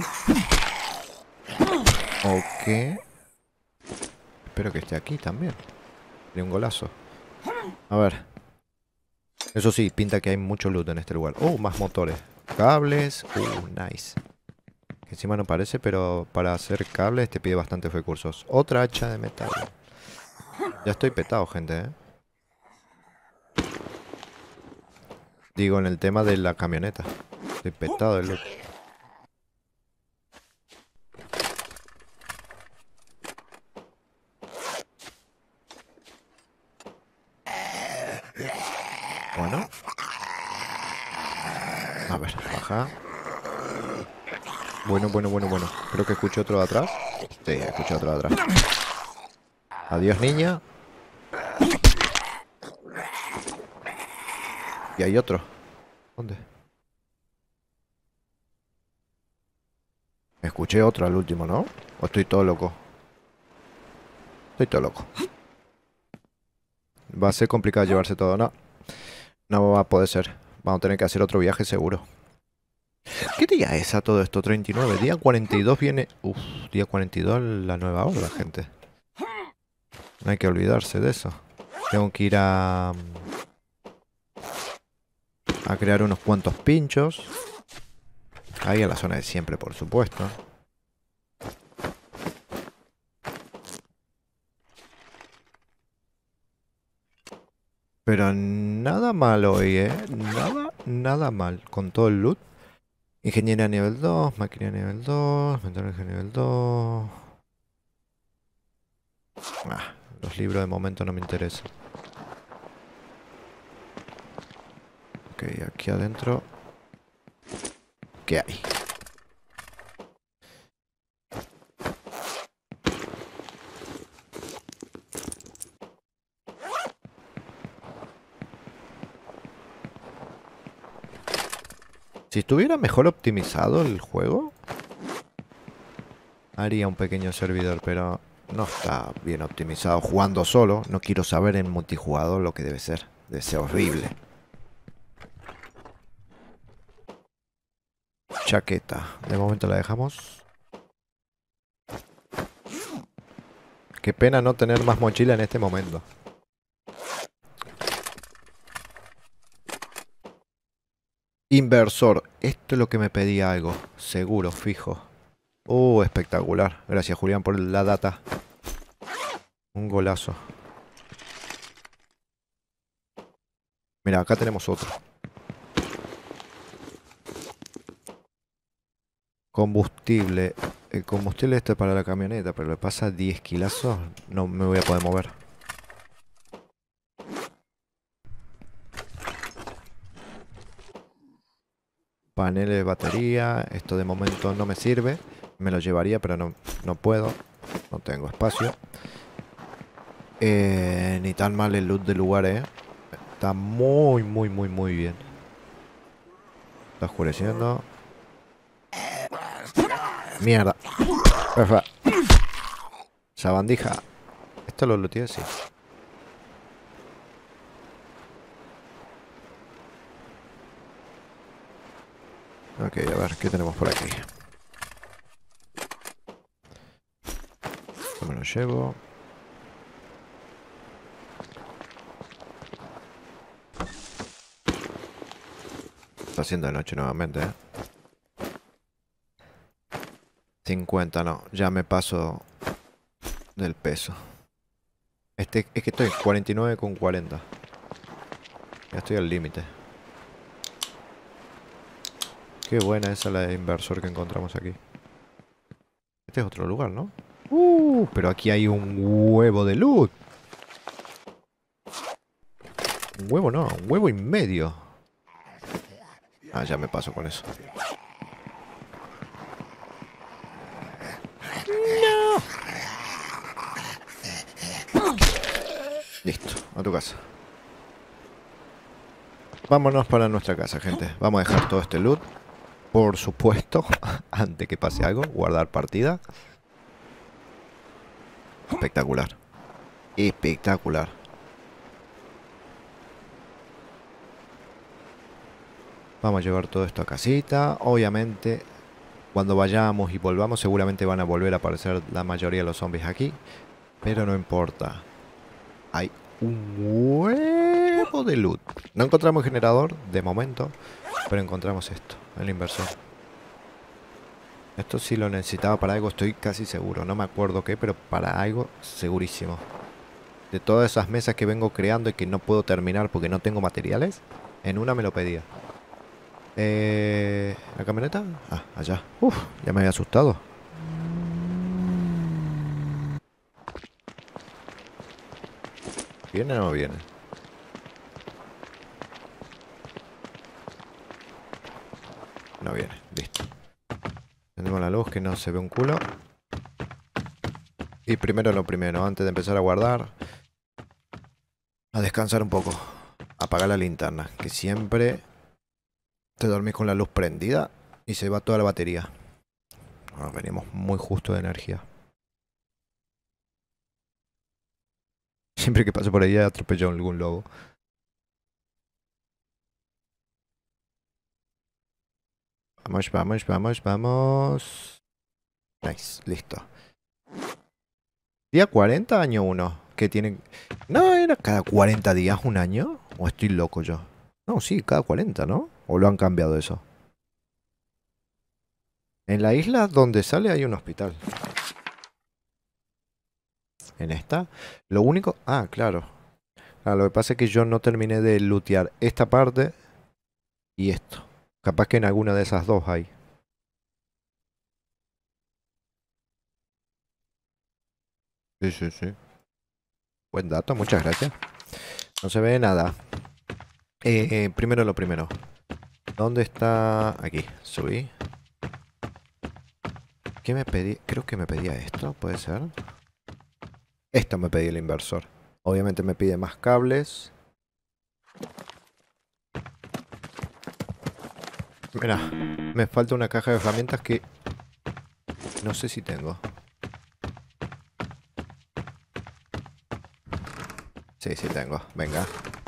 Speaker 1: ¿O qué? Espero que esté aquí también. De un golazo. A ver. Eso sí, pinta que hay mucho loot en este lugar. Más motores. Cables. Nice. Que encima no parece, pero para hacer cables te pide bastantes recursos. Otra hacha de metal. Ya estoy petado, gente, Digo, en el tema de la camioneta. Estoy petado de loot. Bueno. A ver, baja. Bueno. Creo que escucho otro de atrás. Sí, escucho otro de atrás. Adiós, niña. Y hay otro. ¿Dónde? Escuché otro al último, ¿no? ¿O estoy todo loco? Estoy todo loco. Va a ser complicado llevarse todo, ¿no? No va a poder ser. Vamos a tener que hacer otro viaje seguro. ¿Qué día es a todo esto? 39. Día 42 viene... Día 42 la nueva hora, gente. No hay que olvidarse de eso. Tengo que ir a crear unos cuantos pinchos. Ahí en la zona de siempre, por supuesto. Pero nada mal hoy, Nada mal. Con todo el loot. Ingeniería nivel 2, máquina nivel 2, mentalidad nivel 2. Los libros de momento no me interesan. Ok, aquí adentro. ¿Qué hay? Si estuviera mejor optimizado el juego, haría un pequeño servidor, pero no está bien optimizado. Jugando solo, no quiero saber en multijugador lo que debe ser. Debe ser horrible. Chaqueta. De momento la dejamos. Qué pena no tener más mochila en este momento. Inversor. Esto es lo que me pedía algo. Seguro, fijo. Espectacular. Gracias, Julián, por la data. Un golazo. Mira, acá tenemos otro. Combustible. El combustible este es para la camioneta, pero le pasa 10 kilazos. No me voy a poder mover. Paneles de batería. Esto de momento no me sirve. Me lo llevaría, pero no puedo. No tengo espacio. Ni tan mal el loot del lugar, Está muy, muy, muy, muy bien. Está oscureciendo. Mierda. Perfecto. Sabandija. ¿Esto lo looteé? Sí. Ok, a ver, ¿qué tenemos por aquí? Esto me lo llevo. Está haciendo de noche nuevamente, 50, no. Ya me paso del peso. Es que estoy 49,40. Ya estoy al límite. Qué buena esa la de inversor que encontramos aquí. Este es otro lugar, ¿no? Pero aquí hay un huevo de loot. Un huevo no, un huevo y medio. Ah, ya me paso con eso. Listo, a tu casa. Vámonos para nuestra casa, gente. Vamos a dejar todo este loot. Por supuesto, antes que pase algo, guardar partida. Espectacular. Espectacular. Vamos a llevar todo esto a casita. Obviamente, cuando vayamos y volvamos, seguramente van a volver a aparecer la mayoría de los zombies aquí. Pero no importa. Hay un huevo de loot. No encontramos generador, de momento. Pero encontramos esto, el inversor. Esto sí lo necesitaba para algo, estoy casi seguro. No me acuerdo qué, pero para algo segurísimo. De todas esas mesas que vengo creando y que no puedo terminar porque no tengo materiales, en una me lo pedía. ¿La camioneta? Ah, allá. Uf, ya me había asustado. ¿Viene o no viene? No viene, listo. Tenemos la luz que no se ve un culo. Y primero lo primero, antes de empezar a guardar, a descansar un poco. Apagar la linterna, que siempre te dormís con la luz prendida y se va toda la batería. Ahora venimos muy justo de energía. Siempre que paso por ahí atropello a algún lobo. Vamos, vamos, vamos, vamos. Nice, listo. Día 40, año 1. ¿Qué tienen? No, era cada 40 días un año. ¿O estoy loco yo? No, sí, cada 40, ¿no? ¿O lo han cambiado eso? En la isla donde sale hay un hospital. En esta, lo único... Ah, claro. Lo que pasa es que yo no terminé de lootear esta parte y esto. Capaz que en alguna de esas dos hay. Sí, sí, sí. Buen dato, muchas gracias. No se ve nada. Primero lo primero. ¿Dónde está? Aquí, subí. ¿Qué me pedí? Creo que me pedía esto, ¿puede ser? Esto me pedí el inversor. Obviamente me pide más cables. Mira, me falta una caja de herramientas que no sé si tengo. Sí, sí tengo. Venga.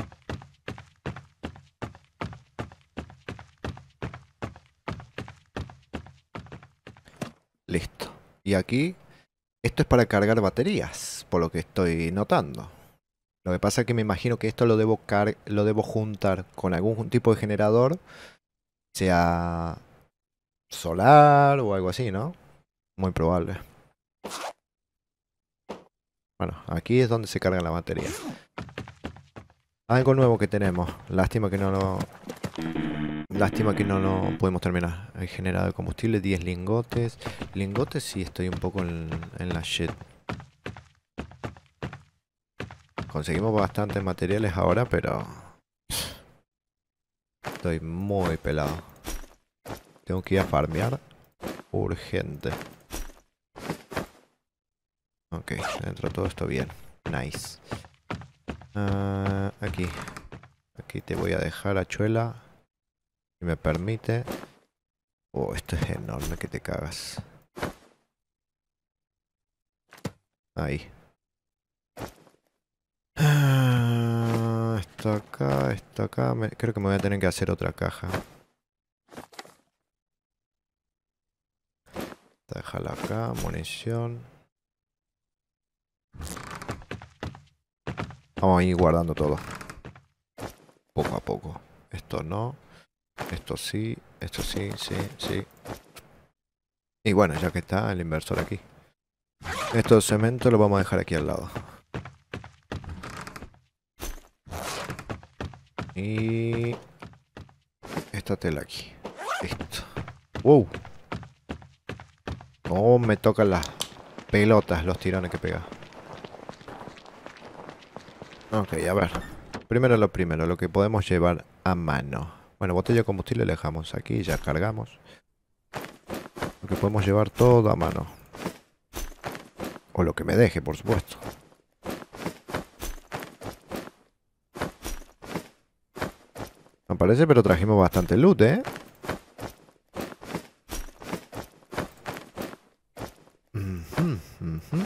Speaker 1: Listo. Y aquí, esto es para cargar baterías, por lo que estoy notando. Lo que pasa es que me imagino que esto lo debo juntar con algún tipo de generador, sea solar o algo así, ¿no? Muy probable. Bueno, aquí es donde se carga la batería. Algo nuevo que tenemos. Lástima que no lo... Lástima que no lo podemos terminar. Hay generado de combustible, 10 lingotes. Lingotes sí estoy un poco en la shit. Conseguimos bastantes materiales ahora, pero... Estoy muy pelado. Tengo que ir a farmear. Urgente. Ok, dentro de todo esto bien. Nice. Aquí. Aquí te voy a dejar, Hachuela. Si me permite. Oh, esto es enorme que te cagas. Ahí. Esto acá, esto acá. Creo que me voy a tener que hacer otra caja. Déjala acá, munición. Vamos a ir guardando todo. Poco a poco. Esto no. Esto sí. Esto sí, sí, sí. Y bueno, ya que está el inversor aquí. Esto de cemento lo vamos a dejar aquí al lado. Y... esta tela aquí. Listo. ¡Wow! Oh, me tocan las pelotas los tirones que pega. Ok, a ver. Primero, lo que podemos llevar a mano. Bueno, botella de combustible le dejamos aquí y ya cargamos. Lo que podemos llevar todo a mano. O lo que me deje, por supuesto. No parece, pero trajimos bastante loot, ¿eh? Ujú, ujú.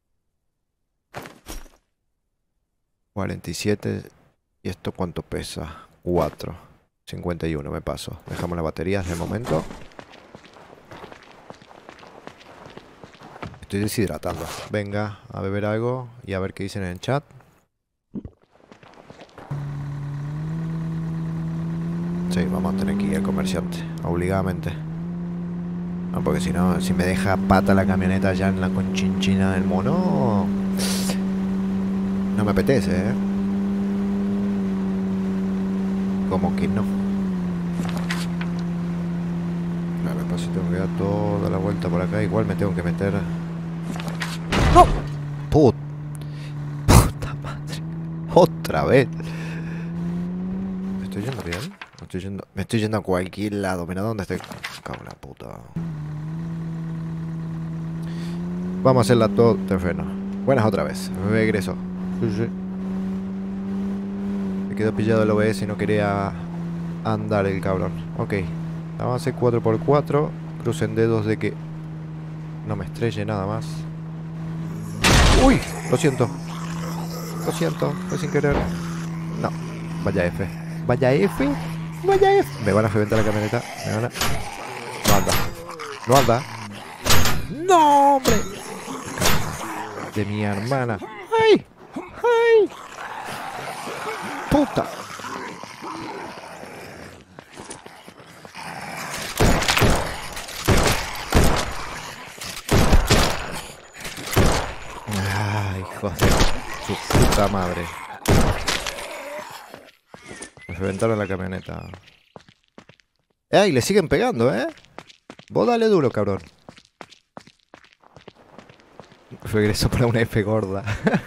Speaker 1: 47. ¿Y esto cuánto pesa? 4. 51 me paso. Dejamos las baterías de momento. Estoy deshidratando. Venga, a beber algo y a ver qué dicen en el chat. Sí, vamos a tener que ir al comerciante, obligadamente. No, porque si no, si me deja pata la camioneta ya en la conchinchina del mono, no me apetece, ¿eh? Como que no. Claro, después tengo que dar toda la vuelta por acá. Igual me tengo que meter... ¡No! Puta madre. Otra vez. ¿Me estoy yendo bien? Me estoy yendo a cualquier lado. Mira dónde estoy. Cago en la puta. Vamos a hacerla todo terreno. Buenas otra vez. Regreso. Sí, sí. Me quedó pillado el OBS y no quería andar el cabrón. Ok. Vamos a hacer 4x4. Crucen dedos de que no me estrelle nada más. ¡Uy! Lo siento. Lo siento. Fue sin querer. No. Vaya F. Vaya F. Vaya F. Me van a reventar la camioneta. Me van a... No anda. No anda. ¡No, hombre! De mi hermana. ¡Ay! ¡Ay! ¡Puta! ¡Ay, hijo de su puta madre! Me reventaron la camioneta. ¡Ey! Le siguen pegando, ¿eh? Vos dale duro, cabrón. Regreso para una F gorda.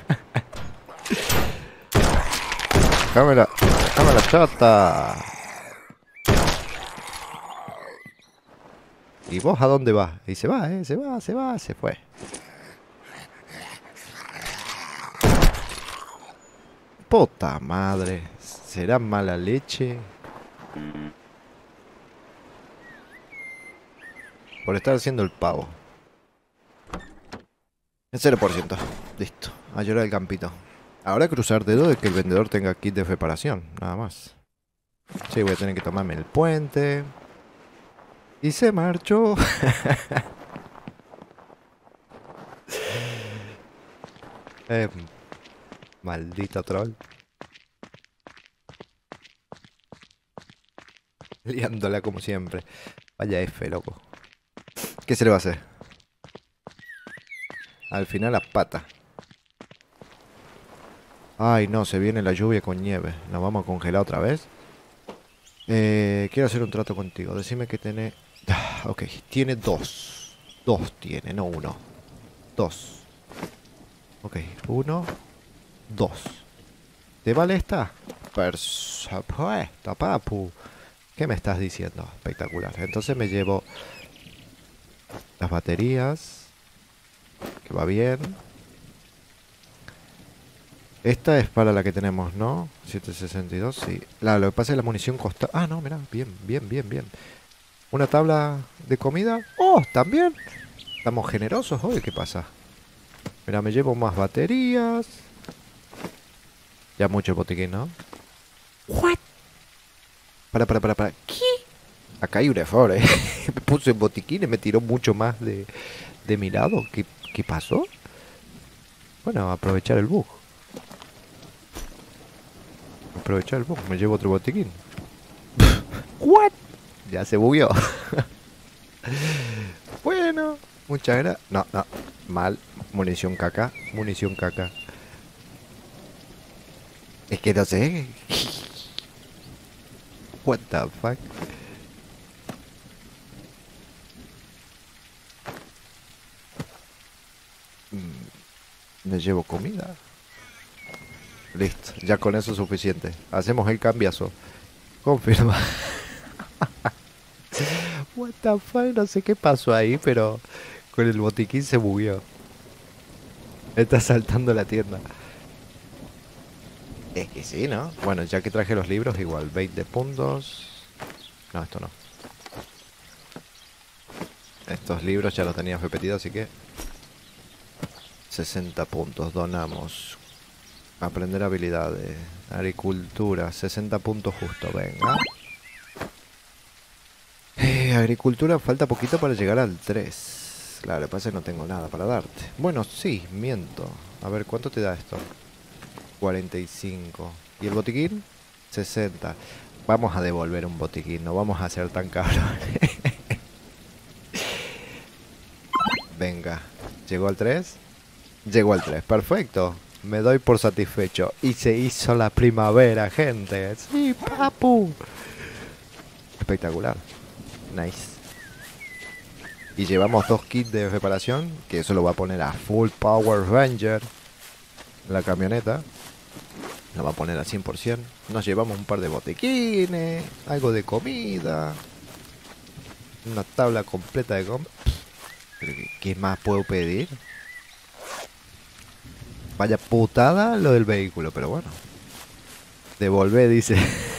Speaker 1: Déjame la chata. ¿Y vos a dónde vas? Y se va, se fue. Puta madre. ¿Será mala leche? Por estar haciendo el pavo. El 0%. Listo. A llorar el campito. Ahora cruzar dedo de que el vendedor tenga kit de reparación. Nada más. Sí, voy a tener que tomarme el puente. Y se marchó. Maldito troll. Liándola como siempre. Vaya F, loco. ¿Qué se le va a hacer? Al final las patas. Ay, no, se viene la lluvia con nieve. ¿Nos vamos a congelar otra vez? Quiero hacer un trato contigo. Decime que tiene... Ok, tiene dos. Dos tiene, no uno. Dos. Ok, uno, dos. ¿Te vale esta? Por supuesto, papu. ¿Qué me estás diciendo? Espectacular. Entonces me llevo las baterías. Que va bien. Esta es para la que tenemos, ¿no? 762, sí. Lo que pasa es que la munición costa... Ah, no, mira, bien, bien, bien, bien. ¿Una tabla de comida? ¡Oh, también! Estamos generosos hoy, ¿qué pasa? Mira, me llevo más baterías. Ya mucho el botiquín, ¿no? ¿What? Para. ¿Qué? Acá hay un error, ¿eh? Me puse el botiquín y me tiró mucho más de mi lado. ¿Qué pasó? Bueno, aprovechar el bug. Aprovechar el bug. Me llevo otro botiquín. ¿What? Ya se bugueó. Bueno, muchas gracias. No, no. Mal. Munición caca. Munición caca. Es que no sé. What the fuck. Me llevo comida. Listo. Ya con eso es suficiente. Hacemos el cambiazo. Confirma. What the fuck. No sé qué pasó ahí, pero con el botiquín se bugueó. Está saltando la tienda. Es que sí, ¿no? Bueno, ya que traje los libros, igual, 20 puntos. No, esto no. Estos libros ya los tenía repetidos, así que 60 puntos, donamos. Aprender habilidades. Agricultura, 60 puntos justo, venga. Agricultura, falta poquito para llegar al 3. Claro, lo que pasa es que no tengo nada para darte. Bueno, sí, miento. A ver, ¿cuánto te da esto? 45. ¿Y el botiquín? 60. Vamos a devolver un botiquín, no vamos a ser tan cabrones. Venga, ¿llegó al 3? Llegó al 3, perfecto. Me doy por satisfecho. Y se hizo la primavera, gente. Sí, papu. Espectacular. Nice. Y llevamos 2 kits de reparación, que eso lo va a poner a full Power Ranger. La camioneta. Lo va a poner al 100%. Nos llevamos un par de botiquines, algo de comida, una tabla completa de comida. ¿Qué más puedo pedir? Vaya putada lo del vehículo, pero bueno. Devolver, dice.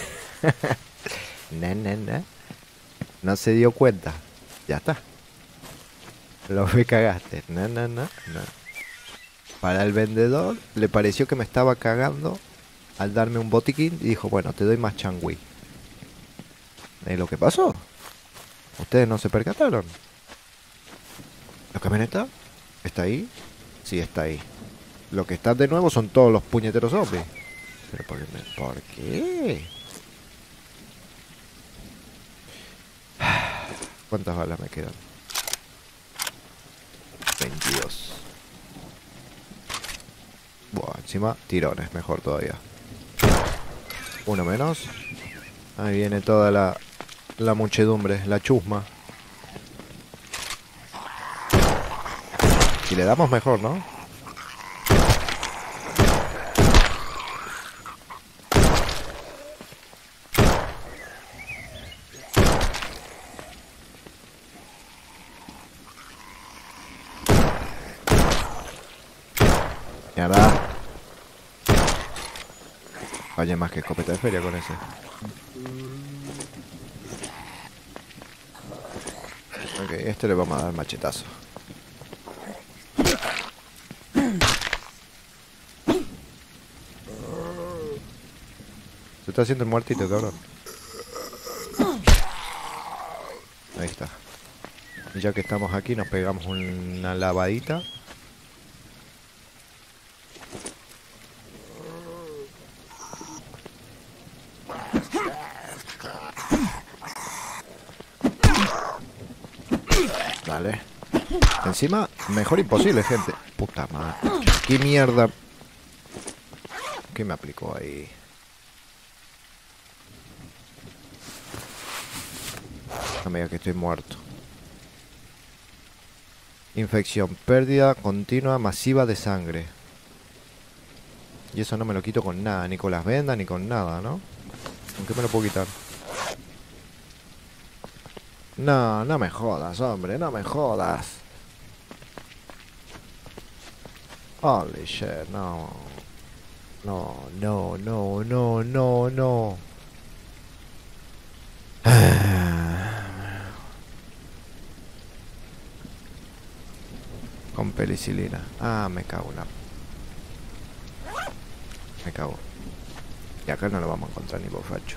Speaker 1: Nah. No se dio cuenta. Ya está. Lo me cagaste. No. Para el vendedor le pareció que me estaba cagando al darme un botiquín y dijo, bueno, te doy más changui. ¿Es lo que pasó? ¿Ustedes no se percataron? ¿La camioneta? ¿Está ahí? Sí, está ahí. Lo que están de nuevo son todos los puñeteros zombies. ¿Pero por qué? ¿Cuántas balas me quedan? 22. Buah, encima tirones, mejor todavía. Uno menos. Ahí viene toda la muchedumbre, la chusma. Si le damos mejor, ¿no? Mierda. Vaya más que escopeta de feria con ese. Ok, este le vamos a dar machetazo. Se está haciendo el muertito, cabrón. Ahí está. Y ya que estamos aquí, nos pegamos una lavadita. Vale. Encima, mejor imposible, gente. Puta madre. ¿Qué mierda? ¿Qué me aplicó ahí? No me diga que estoy muerto. Infección. Pérdida continua masiva de sangre. Y eso no me lo quito con nada. Ni con las vendas, ni con nada, ¿no? ¿Con qué me lo puedo quitar? No, no me jodas, hombre. No me jodas. Holy shit, no. No, no, no, no, no, no. Con penicilina. Ah, me cago en la... Me cago. Y acá no lo vamos a encontrar ni bofacho.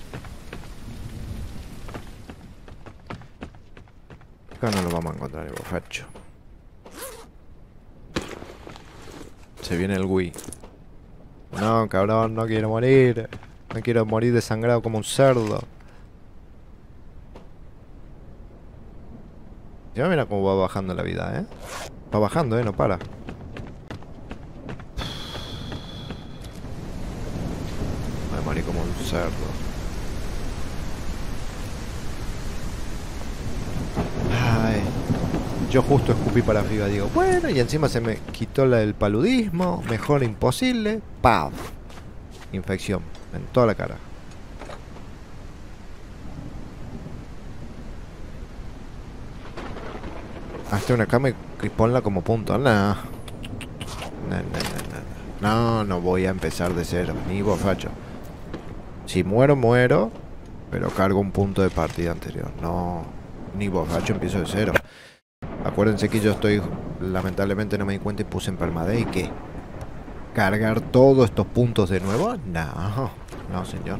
Speaker 1: Acá no lo vamos a encontrar ni bofacho. Se viene el Wii. No, cabrón, no quiero morir. No quiero morir desangrado como un cerdo. Ya mira cómo va bajando la vida, ¿eh? Va bajando, no para. Voy a morir como un cerdo. Ay. Yo justo escupí para arriba, digo, bueno, y encima se me quitó el paludismo. Mejor imposible. ¡Paf! Infección en toda la cara. Hazte una cama y ponla como punto. No. No voy a empezar de cero. Ni bofacho. Si muero, muero. Pero cargo un punto de partida anterior. No. Ni bofacho, empiezo de cero. Acuérdense que yo estoy... Lamentablemente no me di cuenta y puse en permadeath. ¿Y qué? ¿Cargar todos estos puntos de nuevo? No. No, señor.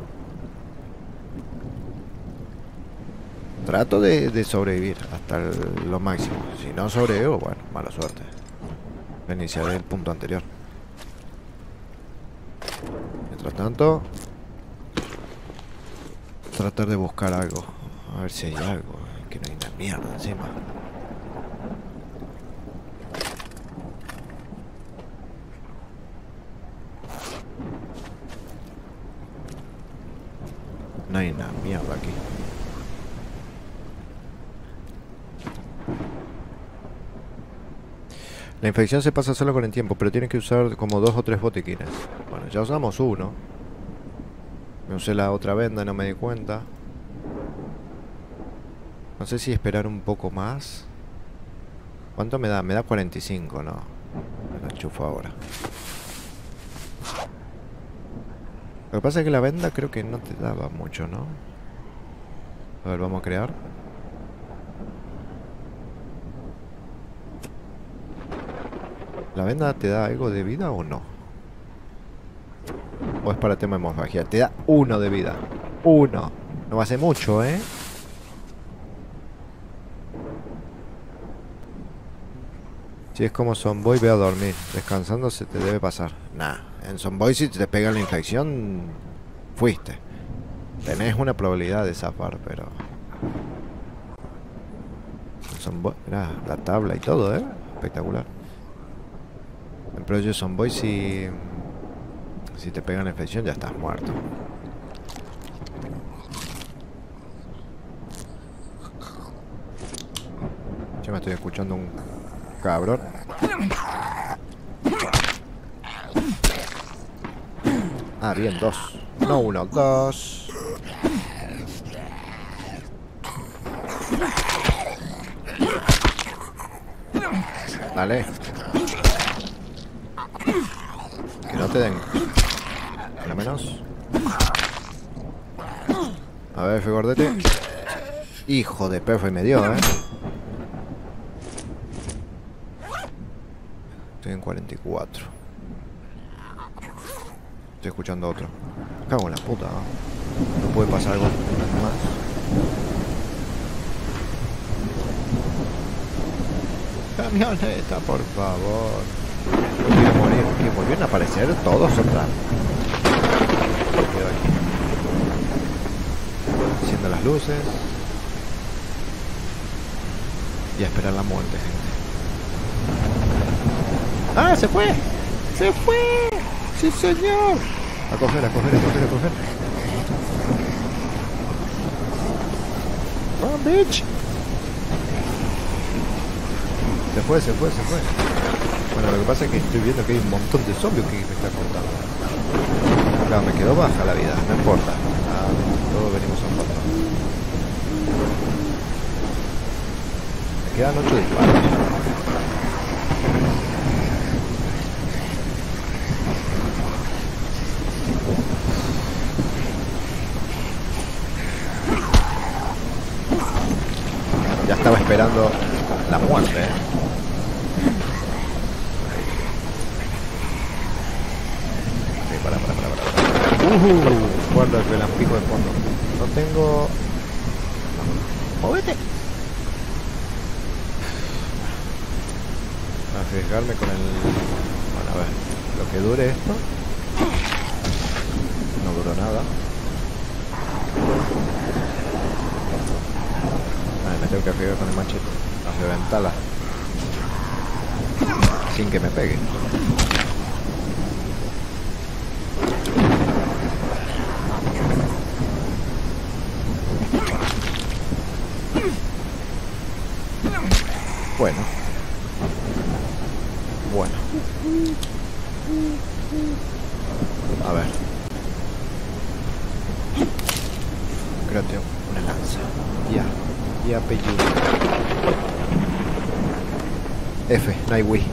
Speaker 1: Trato de sobrevivir hasta lo máximo. Si no sobrevivo, bueno, mala suerte. Iniciaré el punto anterior. Mientras tanto, tratar de buscar algo. A ver si hay algo. Que no hay una mierda encima. No hay una mierda aquí. La infección se pasa solo con el tiempo, pero tienes que usar como 2 o 3 botiquines. Bueno, ya usamos uno. Me usé la otra venda y no me di cuenta. No sé si esperar un poco más. ¿Cuánto me da? Me da 45, ¿no? Me la enchufo ahora. Lo que pasa es que la venda creo que no te daba mucho, ¿no? A ver, vamos a crear. ¿La venda te da algo de vida o no? ¿O es para tema de hemorragia? Te da 1 de vida. 1. No va a ser mucho, ¿eh? Si es como Zomboy, ve a dormir. Descansando se te debe pasar. Nah, en Zomboy si te pega la infección, fuiste. Tenés una probabilidad de zafar, pero... Zomboy, mirá, la tabla y todo, ¿eh? Espectacular. En Project Zomboy si te pegan la infección ya estás muerto. Yo me estoy escuchando un cabrón. Ah, bien, 2. No 1, 2. Dale. Que no te den. Por lo menos. A ver, gordete. Hijo de perro y me dio, Estoy en 44. Estoy escuchando otro. Cago en la puta, ¿no? No puede pasar algo más. Camioneta, por favor. Voy a morir. ¿Qué? ¿Volvieron a aparecer todos otra? Quedo aquí. Enciendo las luces. Y a esperar la muerte, gente. ¡Ah! ¡Se fue! ¡Se fue! ¡Sí, señor! A coger, a coger, a coger, a coger. ¡Run, bitch! Se fue, se fue, se fue. Bueno, lo que pasa es que estoy viendo que hay un montón de zombies que me están cortando. Claro, me quedó baja la vida, no importa. Todos venimos a un fondo. Me quedan 8 disparos. esperando la muerte, ¿eh? Para. Guarda el relampico de fondo. No tengo... ¡Móvete! Arriesgarme con el... Bueno, a ver. Lo que dure esto. No duró nada. Vale, me tengo que arriesgar con el machete. A reventarla. Sin que me pegue. Bueno. A ver. Creo que una lanza. Ya apellido. F, no hay Wii.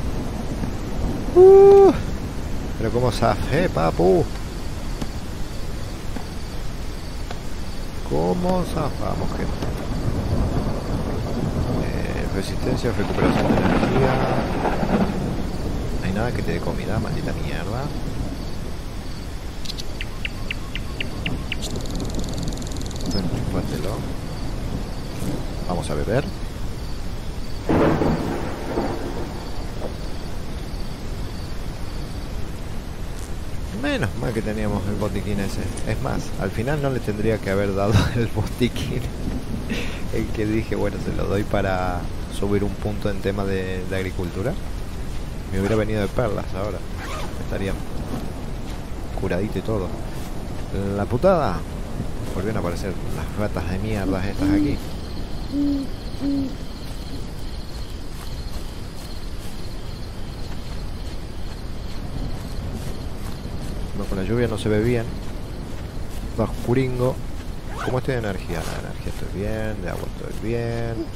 Speaker 1: Pero cómo zafé, papu. ¿Cómo zafamos, gente? Resistencia, recuperación de energía. No hay nada que te dé comida, maldita mierda. Enchúfatelo. Vamos a beber. Menos mal que teníamos el botiquín ese. Es más, al final no le tendría que haber dado el botiquín. El que dije, bueno, se lo doy para subir un punto en tema de agricultura. Me hubiera venido de perlas ahora. Estaría curadito y todo. La putada. Volvieron a aparecer las ratas de mierda estas aquí. No, con la lluvia no se ve bien. Está oscuringo. ¿Cómo estoy de energía? La energía estoy bien, de agua estoy bien.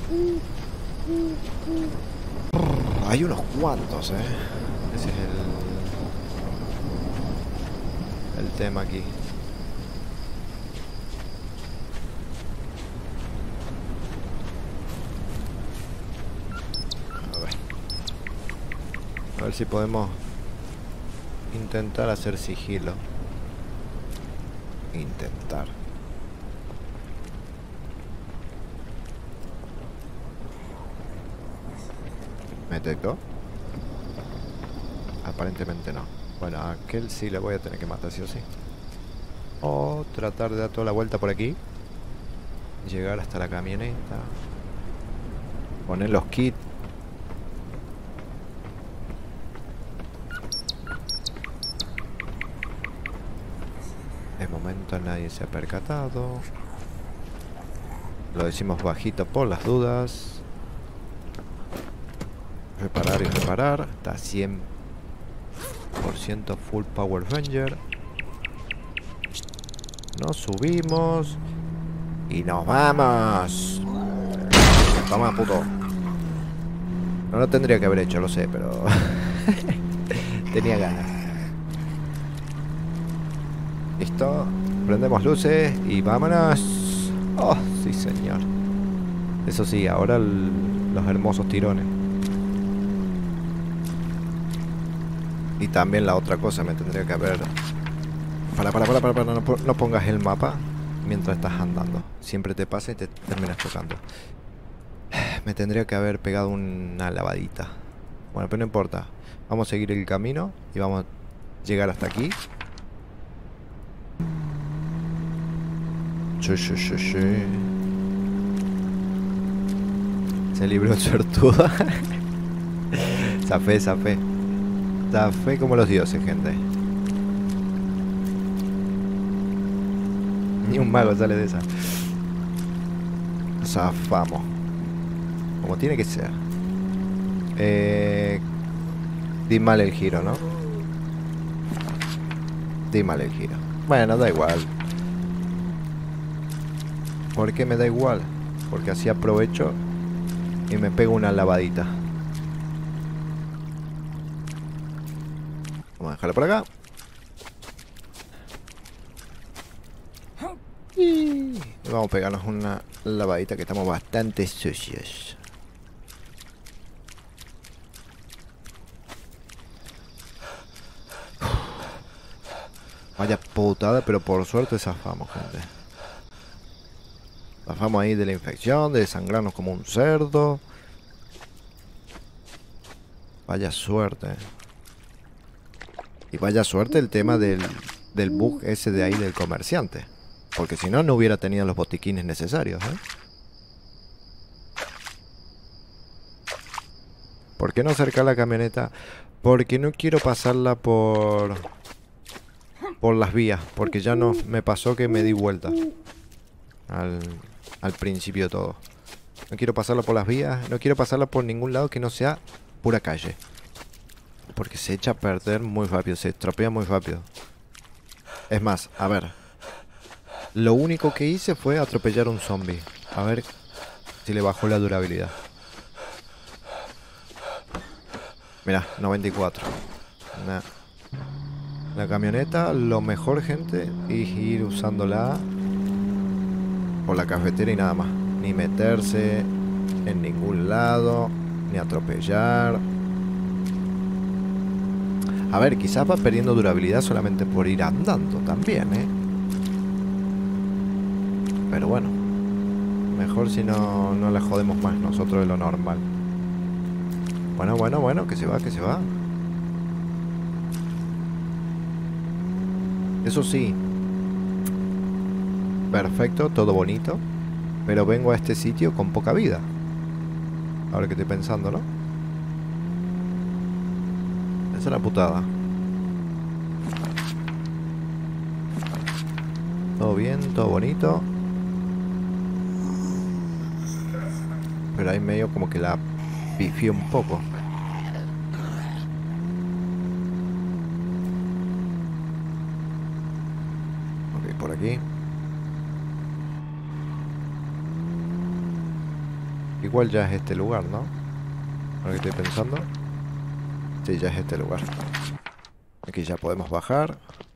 Speaker 1: Hay unos cuantos, Ese es el tema aquí. A ver si podemos intentar hacer sigilo. Intentar. ¿Me detectó? Aparentemente no. Bueno, a aquel sí le voy a tener que matar sí o sí. O tratar de dar toda la vuelta por aquí. Llegar hasta la camioneta. Poner los kits. De momento nadie se ha percatado. Lo decimos bajito por las dudas. Reparar y reparar. Está 100% full Power Ranger. Nos subimos. Y nos vamos. Toma, puto. No lo tendría que haber hecho, lo sé, pero... tenía ganas. Listo. Prendemos luces y vámonos. Oh, sí, señor. Eso sí, ahora los hermosos tirones. Y también la otra cosa, me tendría que haber... Para, no pongas el mapa mientras estás andando. Siempre te pasa y te terminas chocando. Me tendría que haber pegado una lavadita. Bueno, pero no importa. Vamos a seguir el camino y vamos a llegar hasta aquí. Se libró el suertudo. Zafé. Zafé como los dioses, gente. Ni un mago sale de esa. Zafamos. Como tiene que ser. Di mal el giro, ¿no? Di mal el giro. Bueno, da igual. ¿Por qué me da igual? Porque así aprovecho y me pego una lavadita. Vamos a dejarlo por acá. Y vamos a pegarnos una lavadita que estamos bastante sucios. Vaya putada, pero por suerte zafamos, gente. Zafamos ahí de la infección, de desangrarnos como un cerdo. Vaya suerte. Y vaya suerte el tema del bug ese de ahí del comerciante. Porque si no, no hubiera tenido los botiquines necesarios, ¿eh? ¿Por qué no acercar la camioneta? Porque no quiero pasarla por las vías. Porque ya no me pasó que me di vuelta al principio de todo. No quiero pasarla por las vías. No quiero pasarla por ningún lado que no sea pura calle. Porque se echa a perder muy rápido. Se estropea muy rápido. Es más, a ver. Lo único que hice fue atropellar a un zombie. A ver si le bajó la durabilidad. Mira, 94. Nah. La camioneta, lo mejor, gente, es ir usándola por la cafetera y nada más. Ni meterse en ningún lado, ni atropellar. A ver, quizás va perdiendo durabilidad solamente por ir andando también, ¿eh? Pero bueno, mejor si no la jodemos más nosotros de lo normal. Bueno, que se va, que se va. Eso sí. Perfecto, todo bonito. Pero vengo a este sitio con poca vida. Ahora que estoy pensando, ¿no? Esa es la putada. Todo bien, todo bonito. Pero ahí medio como que la pifié un poco. Ok, por aquí. Igual ya es este lugar, ¿no? Ahora que estoy pensando. Sí, ya es este lugar. Aquí ya podemos bajar.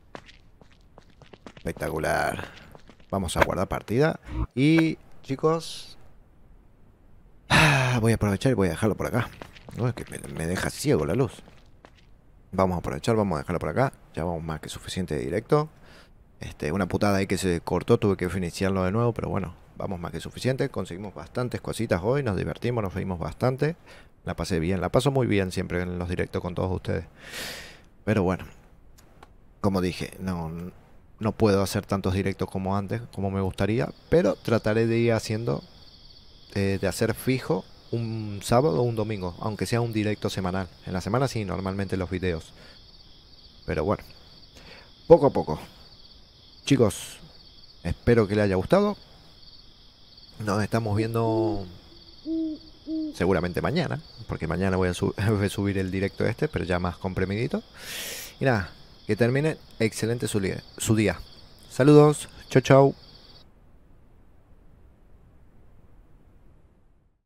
Speaker 1: Espectacular. Vamos a guardar partida. Y, chicos... voy a aprovechar y voy a dejarlo por acá. No, es que me deja ciego la luz. Vamos a aprovechar, vamos a dejarlo por acá. Ya vamos más que suficiente de directo. Una putada ahí que se cortó, tuve que iniciarlo de nuevo, pero bueno, vamos más que suficiente. Conseguimos bastantes cositas hoy, nos divertimos, nos reímos bastante. La pasé bien, la paso muy bien siempre en los directos con todos ustedes. Pero bueno, como dije, no puedo hacer tantos directos como antes, como me gustaría, pero trataré de ir haciendo, de hacer fijo un sábado o un domingo, aunque sea un directo semanal. En la semana sí, normalmente los videos. Pero bueno, poco a poco. Chicos, espero que les haya gustado. Nos estamos viendo seguramente mañana, porque mañana voy a subir el directo pero ya más comprimidito. Y nada, que termine excelente su día. Saludos, chau chau.